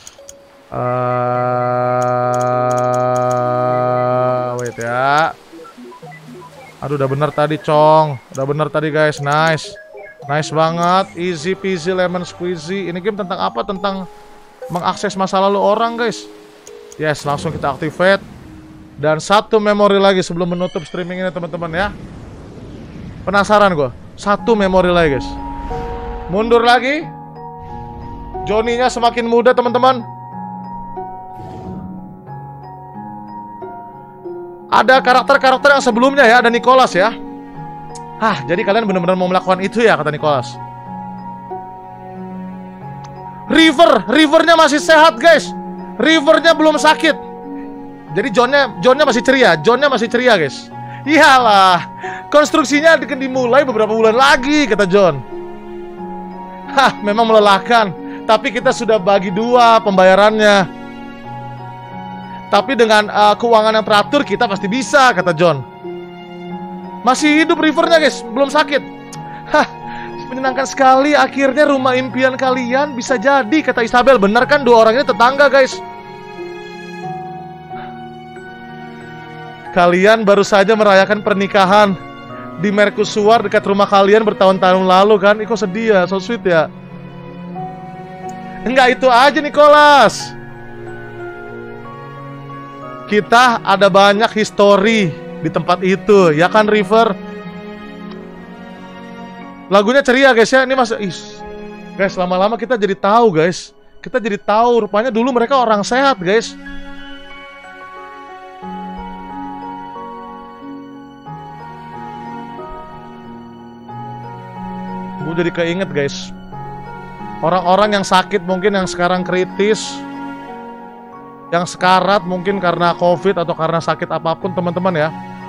Uh, wait ya. Aduh, udah bener tadi, Cong. Udah bener tadi, guys. Nice. Nice banget. Easy peasy lemon squeezy. Ini game tentang apa? Tentang mengakses masa lalu orang, guys. Yes, langsung kita activate. Dan satu memori lagi sebelum menutup streaming ini teman-teman ya. Penasaran gue. Satu memori lagi guys. Mundur lagi. Johnny-nya semakin muda teman-teman. Ada karakter-karakter yang sebelumnya ya. Ada Nicholas ya. Hah, jadi kalian benar-benar mau melakukan itu ya, kata Nicholas. River, Rivernya masih sehat guys. Rivernya belum sakit. Jadi Johnnya, Johnnya masih ceria, Johnnya masih ceria guys. Iyalah, konstruksinya akan dimulai beberapa bulan lagi, kata John. Hah, memang melelahkan. Tapi kita sudah bagi dua pembayarannya. Tapi dengan uh, keuangan yang teratur kita pasti bisa, kata John. Masih hidup Rivernya guys, belum sakit. Hah, menyenangkan sekali. Akhirnya rumah impian kalian bisa jadi, kata Isabel. Benar kan, dua orang ini tetangga guys. Kalian baru saja merayakan pernikahan di Mercusuar dekat rumah kalian bertahun-tahun lalu kan? Iko sedih ya, so sweet ya. Enggak itu aja Nicholas. Kita ada banyak histori di tempat itu, ya kan River? Lagunya ceria guys ya. Ini masa is. Guys, lama-lama kita jadi tahu guys. Kita jadi tahu rupanya dulu mereka orang sehat guys. Gue jadi keinget guys. Orang-orang yang sakit mungkin yang sekarang kritis, yang sekarat mungkin karena COVID atau karena sakit apapun teman-teman ya.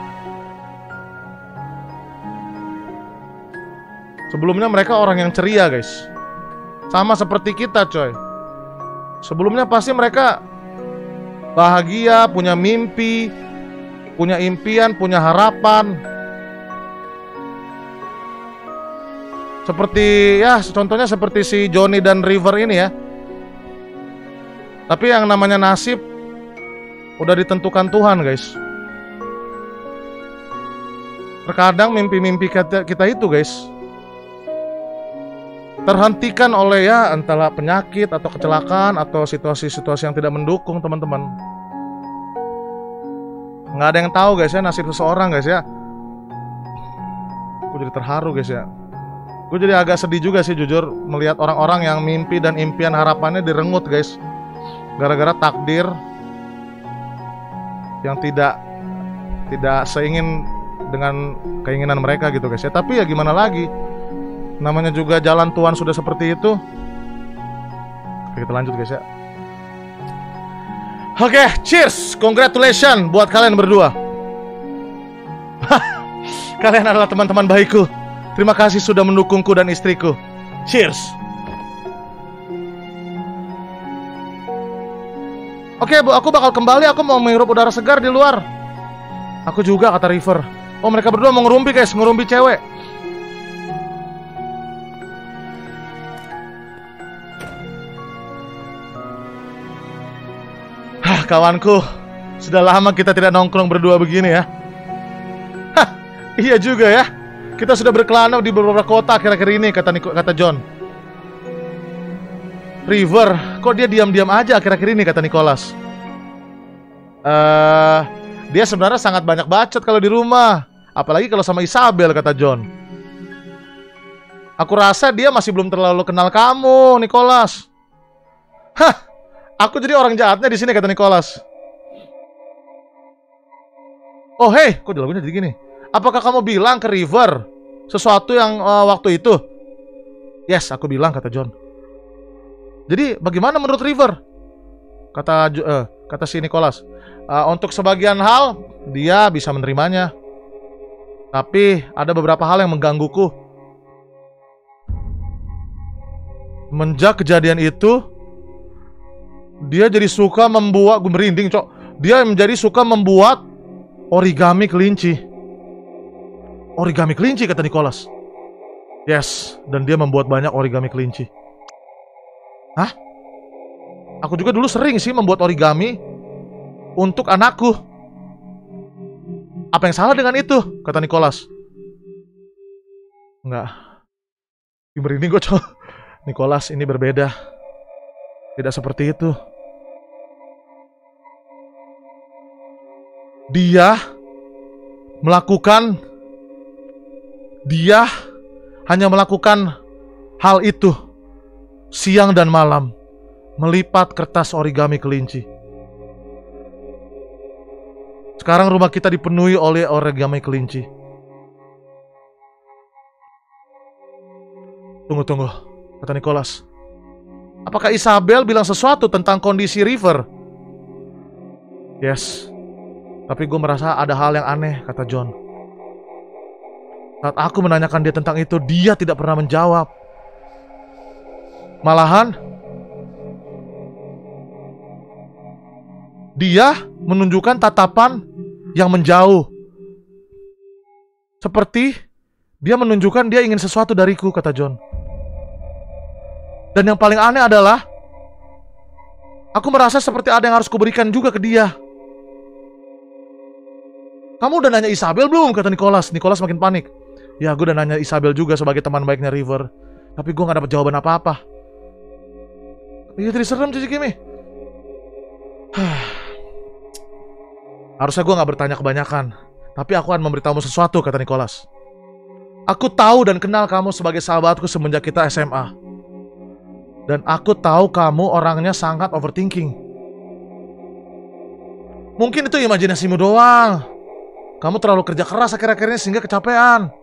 Sebelumnya mereka orang yang ceria guys. Sama seperti kita coy. Sebelumnya pasti mereka bahagia, punya mimpi, punya impian, punya harapan. Seperti ya contohnya seperti si Johnny dan River ini ya. Tapi yang namanya nasib udah ditentukan Tuhan guys. Terkadang mimpi-mimpi kita, kita itu guys terhentikan oleh ya entahlah penyakit atau kecelakaan atau situasi-situasi yang tidak mendukung teman-teman. Nggak ada yang tahu guys ya nasib seseorang guys ya. Aku jadi terharu guys ya. Gue jadi agak sedih juga sih jujur melihat orang-orang yang mimpi dan impian harapannya direngut guys. Gara-gara takdir yang tidak tidak seingin dengan keinginan mereka gitu guys ya. Tapi ya gimana lagi, namanya juga jalan Tuhan sudah seperti itu. Oke, kita lanjut guys ya. Oke, cheers, congratulations buat kalian berdua. Kalian adalah teman-teman baikku. Terima kasih sudah mendukungku dan istriku. Cheers. Oke bu, aku bakal kembali. Aku mau menghirup udara segar di luar. Aku juga, kata River. Oh, mereka berdua mau ngerumpi guys, ngerumpi cewek. Hah, kawanku, sudah lama kita tidak nongkrong berdua begini ya. Hah, iya juga ya. Kita sudah berkelana di beberapa kota akhir-akhir ini, kata Nico, kata John. River, kok dia diam-diam aja akhir-akhir ini, kata Nicholas. Eh, uh, dia sebenarnya sangat banyak bacot kalau di rumah, apalagi kalau sama Isabel, kata John. Aku rasa dia masih belum terlalu kenal kamu, Nicholas. Hah, aku jadi orang jahatnya di sini, kata Nicholas. Oh hei, kok lagunya jadi gini? Apakah kamu bilang ke River sesuatu yang uh, waktu itu? Yes, aku bilang, kata John. Jadi bagaimana menurut River? Kata uh, kata si Nicholas. Uh, untuk sebagian hal dia bisa menerimanya, tapi ada beberapa hal yang menggangguku. Menjak kejadian itu, dia jadi suka membuat, gue merinding cok. Dia menjadi suka membuat origami kelinci. Origami kelinci, kata Nicholas. Yes, dan dia membuat banyak origami kelinci. Hah? Aku juga dulu sering sih membuat origami untuk anakku. Apa yang salah dengan itu? Kata Nicholas. Enggak. Merinding gue cok. Nicholas, ini berbeda. Tidak seperti itu. Dia melakukan Dia hanya melakukan hal itu siang dan malam, melipat kertas origami kelinci. Sekarang rumah kita dipenuhi oleh origami kelinci. Tunggu, tunggu, kata Nicholas. Apakah Isabel bilang sesuatu tentang kondisi River? Yes, tapi gue merasa ada hal yang aneh, kata John. Saat aku menanyakan dia tentang itu, dia tidak pernah menjawab. Malahan, dia menunjukkan tatapan yang menjauh. Seperti dia menunjukkan dia ingin sesuatu dariku, kata John. Dan yang paling aneh adalah, aku merasa seperti ada yang harus kuberikan juga ke dia. Kamu udah nanya Isabel belum? Kata Nicholas. Nicholas makin panik. Ya, gue udah nanya Isabel juga sebagai teman baiknya River, tapi gue gak dapat jawaban apa-apa. Iya, tadi serem Cici Kimi. Harusnya gue gak bertanya kebanyakan, tapi aku akan memberitahumu sesuatu, kata Nicholas. Aku tahu dan kenal kamu sebagai sahabatku semenjak kita S M A. Dan aku tahu kamu orangnya sangat overthinking. Mungkin itu imajinasimu doang. Kamu terlalu kerja keras akhir-akhir ini sehingga kecapean.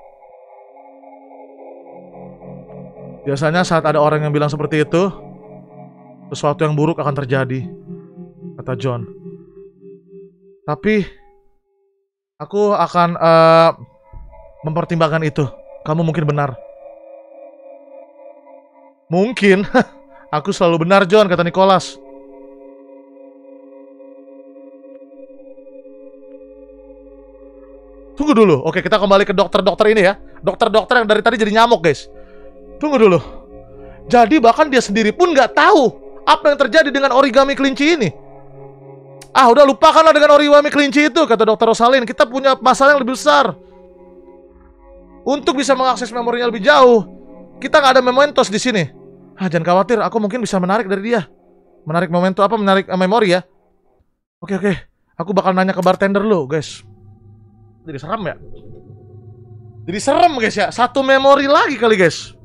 Biasanya saat ada orang yang bilang seperti itu, sesuatu yang buruk akan terjadi, kata John. Tapi aku akan uh, mempertimbangkan itu. Kamu mungkin benar. Mungkin. Aku selalu benar, John, kata Nicholas. Tunggu dulu. Oke, kita kembali ke dokter-dokter ini ya. Dokter-dokter yang dari tadi jadi nyamuk, guys. Tunggu dulu. Jadi bahkan dia sendiri pun nggak tahu apa yang terjadi dengan origami kelinci ini. Ah, udah lupakanlah dengan origami kelinci itu, kata dokter Rosalind. Kita punya masalah yang lebih besar. Untuk bisa mengakses memorinya lebih jauh, kita nggak ada mementos di sini. Ah, jangan khawatir, aku mungkin bisa menarik dari dia. Menarik memento apa? Menarik uh, memori ya. Oke oke, aku bakal nanya ke bartender lo, guys. Jadi serem ya. Jadi serem guys ya. Satu memori lagi kali guys.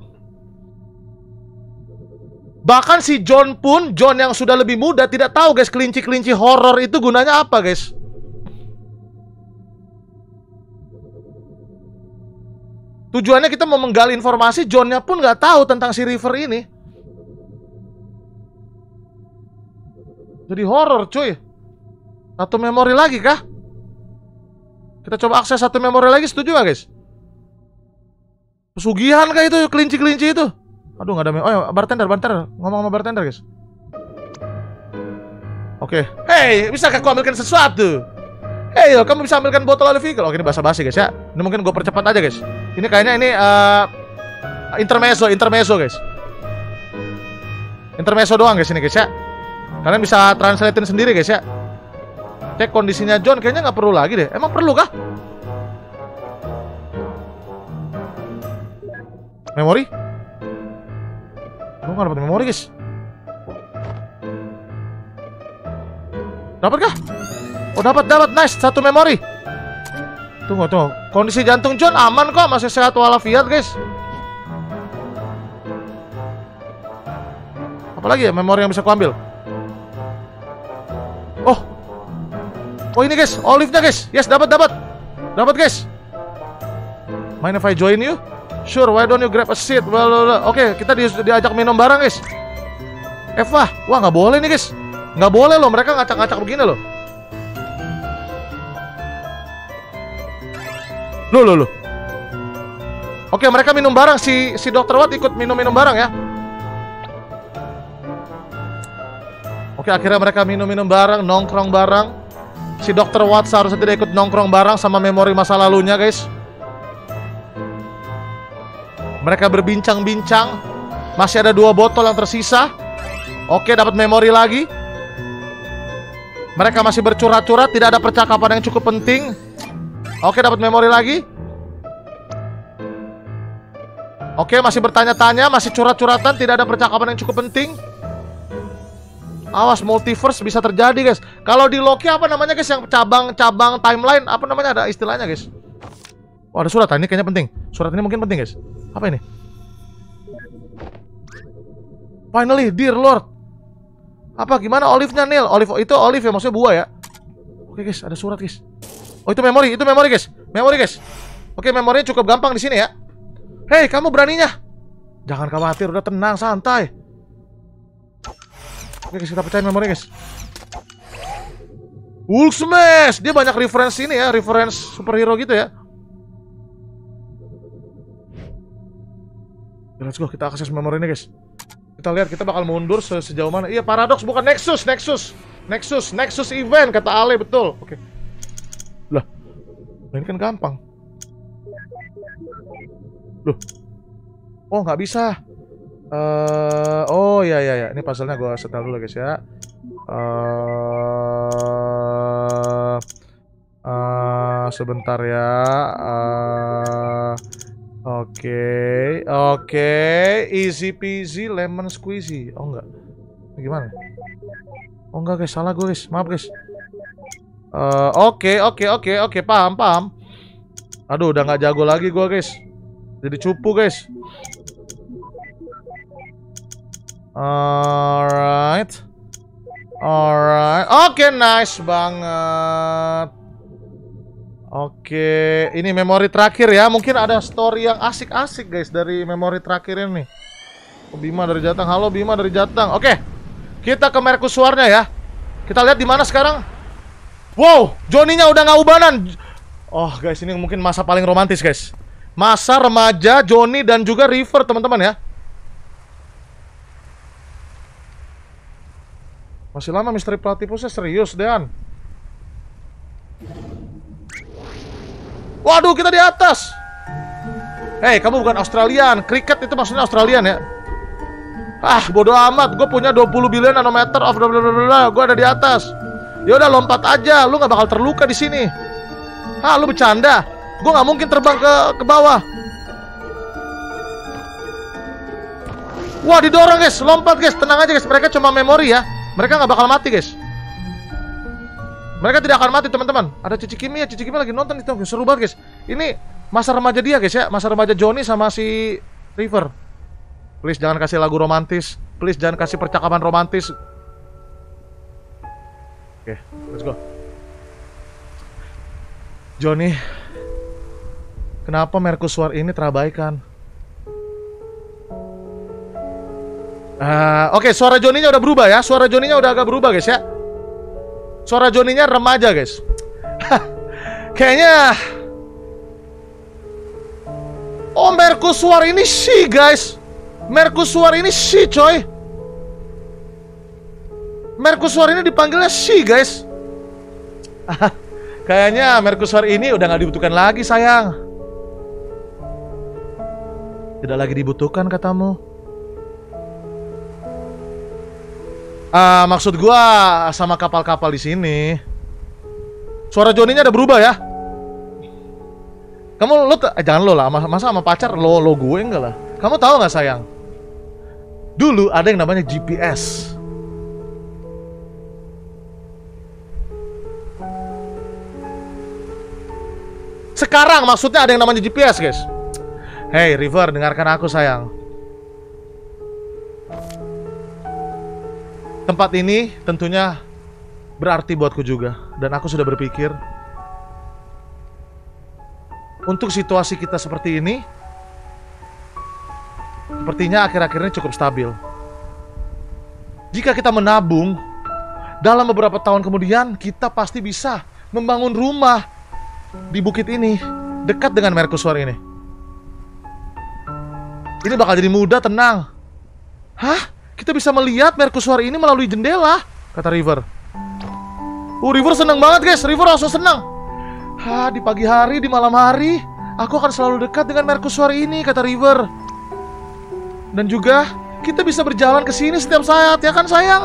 Bahkan si John pun, John yang sudah lebih muda, tidak tahu guys kelinci-kelinci horor itu gunanya apa guys. Tujuannya kita mau menggali informasi, Johnnya pun nggak tahu tentang si River ini. Jadi horor cuy. Satu memori lagi kah? Kita coba akses satu memori lagi, setuju gak guys? Pesugihan kah itu, kelinci-kelinci itu? Aduh nggak ada mem- oh ya, bartender, bartender. Ngomong sama bartender guys. Oke, okay. Hey, bisa aku ambilkan sesuatu? Hey, yo, kamu bisa ambilkan botol olive oil. Oke, ini basa-basi guys ya. Ini mungkin gue percepat aja guys. Ini kayaknya ini uh, intermezzo, intermezzo guys. Intermezzo doang guys ini guys ya. Kalian bisa translatein sendiri guys ya. Cek kondisinya John, kayaknya nggak perlu lagi deh. Emang perlu kah? Memori? Gue nggak dapat memori guys. Dapat kah? Oh dapat, dapat, nice, satu memori. Tunggu, tunggu. Kondisi jantung John aman kok, masih sehat walafiat guys. Apalagi ya memori yang bisa ku ambil? Oh, oh ini guys, olive-nya guys. Yes, dapat, dapat, dapat guys. Mind if I join you? Sure, why don't you grab a seat? Well, well, well. Oke, okay, kita di, diajak minum bareng guys. Eva, wah nggak boleh nih guys. Nggak boleh loh, mereka ngacak-ngacak begini loh. Loh, loh, loh. Oke, mereka minum bareng, si si dokter Watt ikut minum-minum bareng ya. Oke, akhirnya mereka minum-minum bareng, nongkrong bareng. Si dokter Watt seharusnya tidak ikut nongkrong bareng sama memori masa lalunya, guys. Mereka berbincang-bincang. Masih ada dua botol yang tersisa. Oke, dapat memori lagi. Mereka masih bercurat-curat, tidak ada percakapan yang cukup penting. Oke, dapat memori lagi. Oke, masih bertanya-tanya, masih curat-curatan, tidak ada percakapan yang cukup penting. Awas, multiverse bisa terjadi guys. Kalau di Loki apa namanya guys, yang cabang-cabang timeline, apa namanya, ada istilahnya guys. Oh, ada surat, ini kayaknya penting. Surat ini mungkin penting guys. Apa ini? Finally, dear Lord. Apa, gimana olive-nya Neil? Olive, itu olive ya, maksudnya buah ya. Oke guys, ada surat guys. Oh, itu memori, itu memori guys. Memori guys. Oke, memorinya cukup gampang di sini ya. Hei, kamu beraninya? Jangan khawatir, udah tenang, santai. Oke guys, kita pecahin memori guys. Hulk Smash, dia banyak reference ini ya, reference superhero gitu ya. Let's go, kita akses memori ini guys. Kita lihat, kita bakal mundur se sejauh mana. Iya, paradoks bukan Nexus, Nexus, Nexus, Nexus event kata Ale, betul. Oke. Lah, ini kan gampang. Loh. Oh, nggak bisa. Uh, oh ya ya ya, ini puzzle-nya gue setel dulu guys ya. Uh, uh, sebentar ya. Uh, Oke, okay. Oke, okay. Easy peasy lemon squeezy. Oh enggak, ini gimana? Oh enggak guys, salah gue guys, maaf guys. Oke oke oke oke, paham paham. Aduh, udah nggak jago lagi gue guys. Jadi cupu guys. Alright, alright, oke, okay, nice banget. Oke, ini memori terakhir ya. Mungkin ada story yang asik-asik guys dari memori terakhir ini. Oh, Bima dari Jatang, halo Bima dari Jatang. Oke, kita ke Mercusuarnya ya. Kita lihat di mana sekarang. Wow, Johnny-nya udah nggak ubanan. Oh guys, ini mungkin masa paling romantis guys. Masa remaja Johnny dan juga River teman-teman ya. Masih lama misteri Platypusnya, serius Dan. Waduh, kita di atas. Hei, kamu bukan Australian. Cricket itu maksudnya Australian ya. Ah, bodoh amat. Gue punya dua puluh billion nanometer of blablabla. Gue ada di atas. Ya udah, lompat aja. Lu nggak bakal terluka di sini. Ah, lu bercanda. Gue nggak mungkin terbang ke ke bawah. Wah, didorong guys. Lompat guys. Tenang aja guys. Mereka cuma memori ya. Mereka nggak bakal mati guys. Mereka tidak akan mati teman-teman. Ada Cici Kimi ya, Cici Kimi lagi nonton itu, seru banget guys. Ini masa remaja dia guys ya, masa remaja Johnny sama si River. Please jangan kasih lagu romantis, please jangan kasih percakapan romantis. Oke, okay, let's go. Johnny, kenapa Mercusuar ini terabaikan? Uh, Oke, okay, suara Johnny-nya udah berubah ya, suara Johnny-nya udah agak berubah guys ya. Suara Johnny-nya remaja guys. Kayaknya... Oh, Mercusuar ini she, guys. Mercusuar ini she, coy. Mercusuar ini dipanggilnya she, guys. Kayaknya Mercusuar ini udah gak dibutuhkan lagi, sayang. Tidak lagi dibutuhkan, katamu. Ah, maksud gua sama kapal-kapal di sini. Suara Johnny-nya ada berubah ya? Kamu lo eh, jangan lo lah, masa sama pacar lo lo gue enggak lah. Kamu tahu nggak sayang? Dulu ada yang namanya G P S. Sekarang maksudnya ada yang namanya G P S, guys. Hey River, dengarkan aku sayang. Tempat ini tentunya berarti buatku juga. Dan aku sudah berpikir, untuk situasi kita seperti ini, sepertinya akhir-akhir ini cukup stabil. Jika kita menabung, dalam beberapa tahun kemudian kita pasti bisa membangun rumah di bukit ini, dekat dengan Mercusuar ini. Ini bakal jadi mudah, tenang. Hah? Kita bisa melihat Mercusuar ini melalui jendela, kata River. Uh, River senang banget, guys. River langsung senang. Hah, di pagi hari, di malam hari, aku akan selalu dekat dengan Mercusuar ini, kata River. Dan juga kita bisa berjalan ke sini setiap saat, ya kan sayang?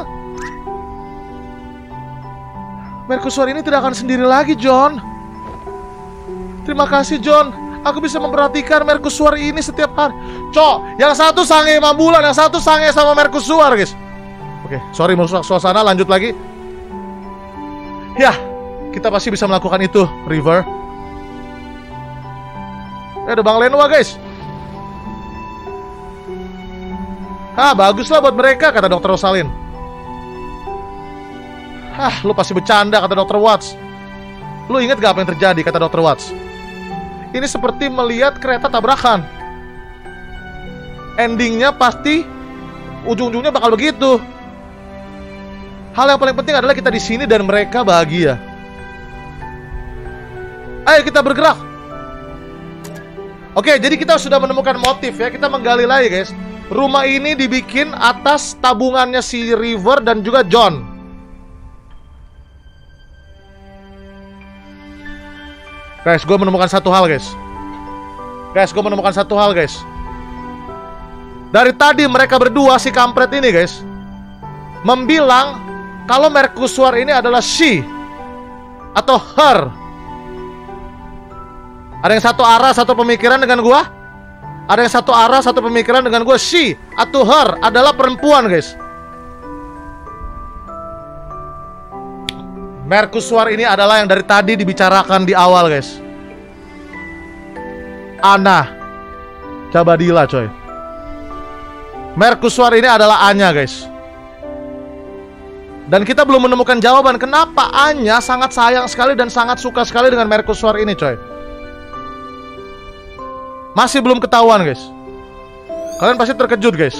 Mercusuar ini tidak akan sendiri lagi, John. Terima kasih, John. Aku bisa memperhatikan Mercusuar ini setiap hari. Cok, yang satu sange lima bulan, yang satu sange sama Mercusuar, guys. Oke, sorry merusak suasana, lanjut lagi. Ya, kita pasti bisa melakukan itu, River. Eh, ada Bang Lenua, guys. Hah, baguslah buat mereka, kata dokter Rosalind. Hah, lu pasti bercanda, kata dokter Watts. Lu inget gak apa yang terjadi, kata dokter Watts? Ini seperti melihat kereta tabrakan. Endingnya pasti ujung-ujungnya bakal begitu. Hal yang paling penting adalah kita di sini dan mereka bahagia. Ayo kita bergerak. Oke, jadi kita sudah menemukan motif ya. Kita menggali lagi, guys. Rumah ini dibikin atas tabungannya si River dan juga John. Guys, gue menemukan satu hal, guys. Guys, gue menemukan satu hal, guys. Dari tadi mereka berdua, si kampret ini, guys, membilang kalau Mercusuar ini adalah she atau her. Ada yang satu arah, satu pemikiran dengan gua. Ada yang satu arah, satu pemikiran dengan gua. She atau her adalah perempuan, guys. Mercusuar ini adalah yang dari tadi dibicarakan di awal, guys. Ana Cabadila, coy. Mercusuar ini adalah Anya, guys. Dan kita belum menemukan jawaban kenapa Anya sangat sayang sekali dan sangat suka sekali dengan Mercusuar ini, coy. Masih belum ketahuan, guys. Kalian pasti terkejut, guys.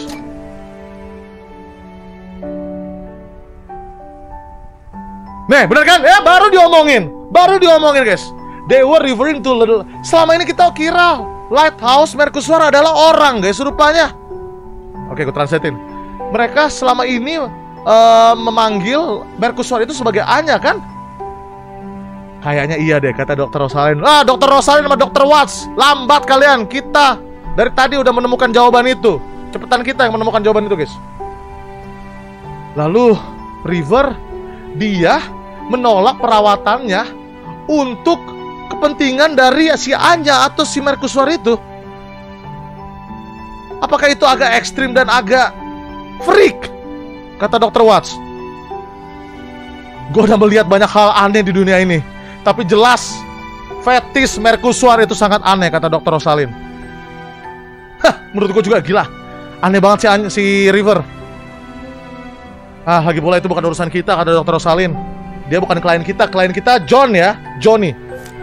Nih, bener kan? Ya, baru diomongin. Baru diomongin, guys. They were referring to little... Selama ini kita kira Lighthouse Mercusuar adalah orang, guys, rupanya. Oke, gue translatein. Mereka selama ini Uh, memanggil Mercusuar itu sebagai Anya, kan? Kayaknya iya deh, kata dokter Rosalind. Ah, dokter Rosalind sama dokter Watts, lambat kalian. Kita dari tadi udah menemukan jawaban itu. Cepetan kita yang menemukan jawaban itu, guys. Lalu River, dia menolak perawatannya untuk kepentingan dari si Anya atau si Mercusuar itu. Apakah itu agak ekstrim dan agak freak? Kata dokter Watts. Gue udah melihat banyak hal aneh di dunia ini, tapi jelas fetis Mercusuar itu sangat aneh, kata dokter Rosalind. Hah, menurut gue juga gila. Aneh banget si, si River. Ah, lagi pula itu bukan urusan kita, kata dokter Rosalind. Dia bukan klien kita, klien kita John ya, Johnny.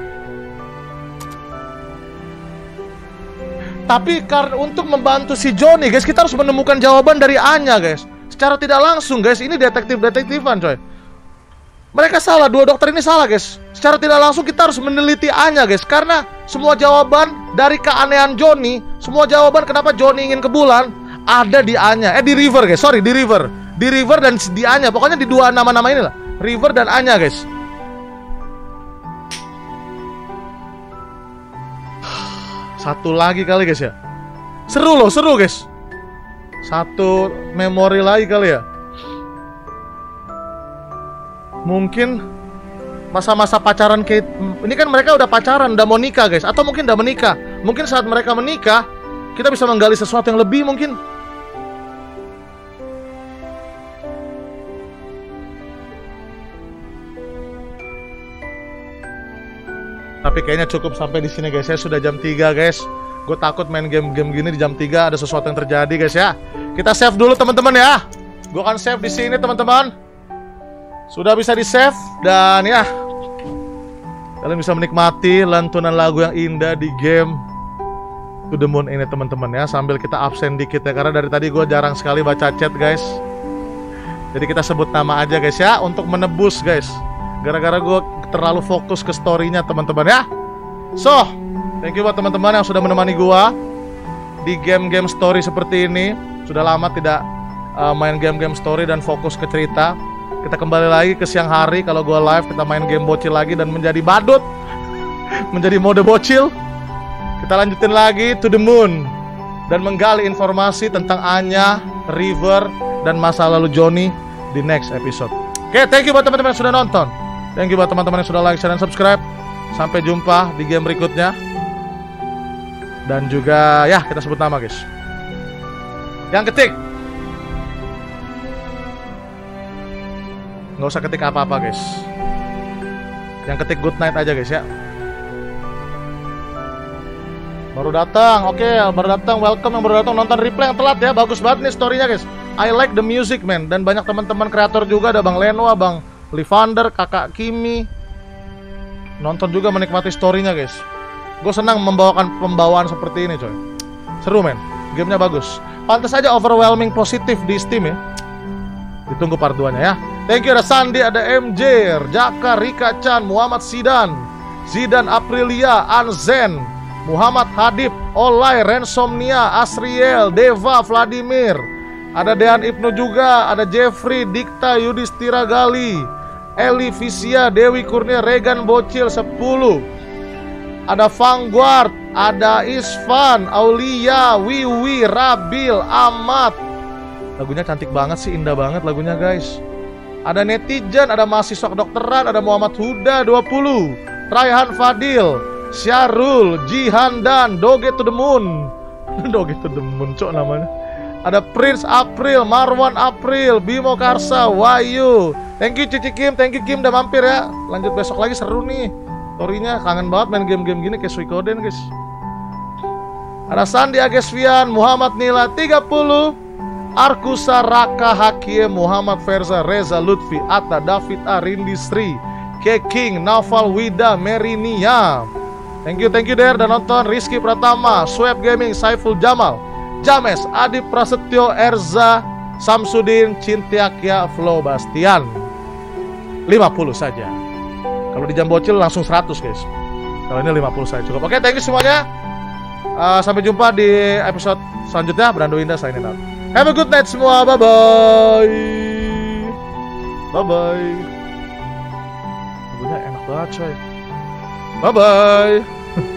Tapi karena untuk membantu si Johnny, guys, kita harus menemukan jawaban dari Anya, guys. Secara tidak langsung, guys, ini detektif-detektifan, coy. Mereka salah, dua dokter ini salah guys. Secara tidak langsung kita harus meneliti A-nya guys. Karena semua jawaban dari keanehan Johnny, semua jawaban kenapa Johnny ingin ke bulan, ada di A-nya. Eh di River guys, sorry di River. Di River dan di A-nya, pokoknya di dua nama-nama ini lah, River dan A-nya guys. Satu lagi kali guys ya. Seru loh, seru guys. Satu memori lagi kali ya. Mungkin masa-masa pacaran Kate. Ini kan mereka udah pacaran, udah mau nikah guys. Atau mungkin udah menikah. Mungkin saat mereka menikah, kita bisa menggali sesuatu yang lebih mungkin. Tapi kayaknya cukup sampai di sini guys. Saya sudah jam tiga guys. Gue takut main game-game gini di jam tiga ada sesuatu yang terjadi guys ya. Kita save dulu teman-teman ya. Gue akan save di sini teman-teman. Sudah bisa di save dan ya, kalian bisa menikmati lantunan lagu yang indah di game To The Moon ini teman-teman ya. Sambil kita absen dikit ya, karena dari tadi gue jarang sekali baca chat guys. Jadi kita sebut nama aja guys ya, untuk menebus guys. Gara-gara gue terlalu fokus ke story-nya teman-teman ya. So, thank you buat teman-teman yang sudah menemani gue di game-game story seperti ini. Sudah lama tidak uh, main game-game story dan fokus ke cerita. Kita kembali lagi ke siang hari. Kalau gue live kita main game bocil lagi dan menjadi badut. Menjadi mode bocil. Kita lanjutin lagi To The Moon dan menggali informasi tentang Anya, River, dan masa lalu Johnny di next episode. Oke, okay, thank you buat teman-teman yang sudah nonton. Thank you buat teman-teman yang sudah like, share, dan subscribe. Sampai jumpa di game berikutnya. Dan juga ya, kita sebut nama guys. Yang ketik, nggak usah ketik apa-apa guys. Yang ketik good night aja guys ya. Baru datang, oke okay, baru datang, welcome yang baru datang, nonton replay yang telat ya. Bagus banget nih storynya guys. I like the music man. Dan banyak teman-teman kreator juga, ada Bang Lenwa, Bang Livander, Kakak Kimi. Nonton juga menikmati storynya guys. Gue senang membawakan pembawaan seperti ini coy. Seru men, gamenya bagus. Pantas aja overwhelming positif di Steam ya. Ditunggu part dua-nya ya. Thank you ada Sandi, ada M J, Jaka, Rika Chan, Muhammad Sidan, Zidan Aprilia, Anzen, Muhammad Hadib, Olay, Rensomnia, Asriel, Deva, Vladimir. Ada Dean Ibnu juga, ada Jeffrey, Dikta, Yudhistira Gali, Eli Visia, Dewi Kurnia, Regan Bocil sepuluh. Ada Vanguard, ada Isvan, Aulia, Wiwi, Rabil, Ahmad. Lagunya cantik banget sih, indah banget lagunya guys. Ada netizen, ada mahasiswa kedokteran, ada Muhammad Huda dua puluh, Raihan Fadil, Syarul, Jihan dan Doge To The Moon. Doge To The Moon cok namanya. Ada Prince April, Marwan April, Bimo Karsa, Wahyu. Thank you Cici Kim, thank you Kim udah mampir ya. Lanjut besok lagi, seru nih story-nya, kangen banget main game-game gini kayak Suikoden guys. Ada Sandi Agesvian, Muhammad Nila tiga puluh, Arkusa, Raka, Hakie, Muhammad Verza, Reza, Lutfi, Atta, David A, Rindi Sri, K King, Naval, Wida, Merinia. Thank you, thank you Der dan nonton. Rizky Pratama, Swap Gaming, Saiful Jamal, James, Adi Prasetyo, Erza, Samsudin, Cintiakia, Flo Bastian. lima puluh saja. Kalau di jam bocil langsung seratus guys. Kalau ini lima puluh saja cukup. Oke, thank you semuanya. uh, Sampai jumpa di episode selanjutnya. Brando Indah signing out. Have a good night semua. Bye bye. Bye bye. Lagunya enak banget coy. Bye bye.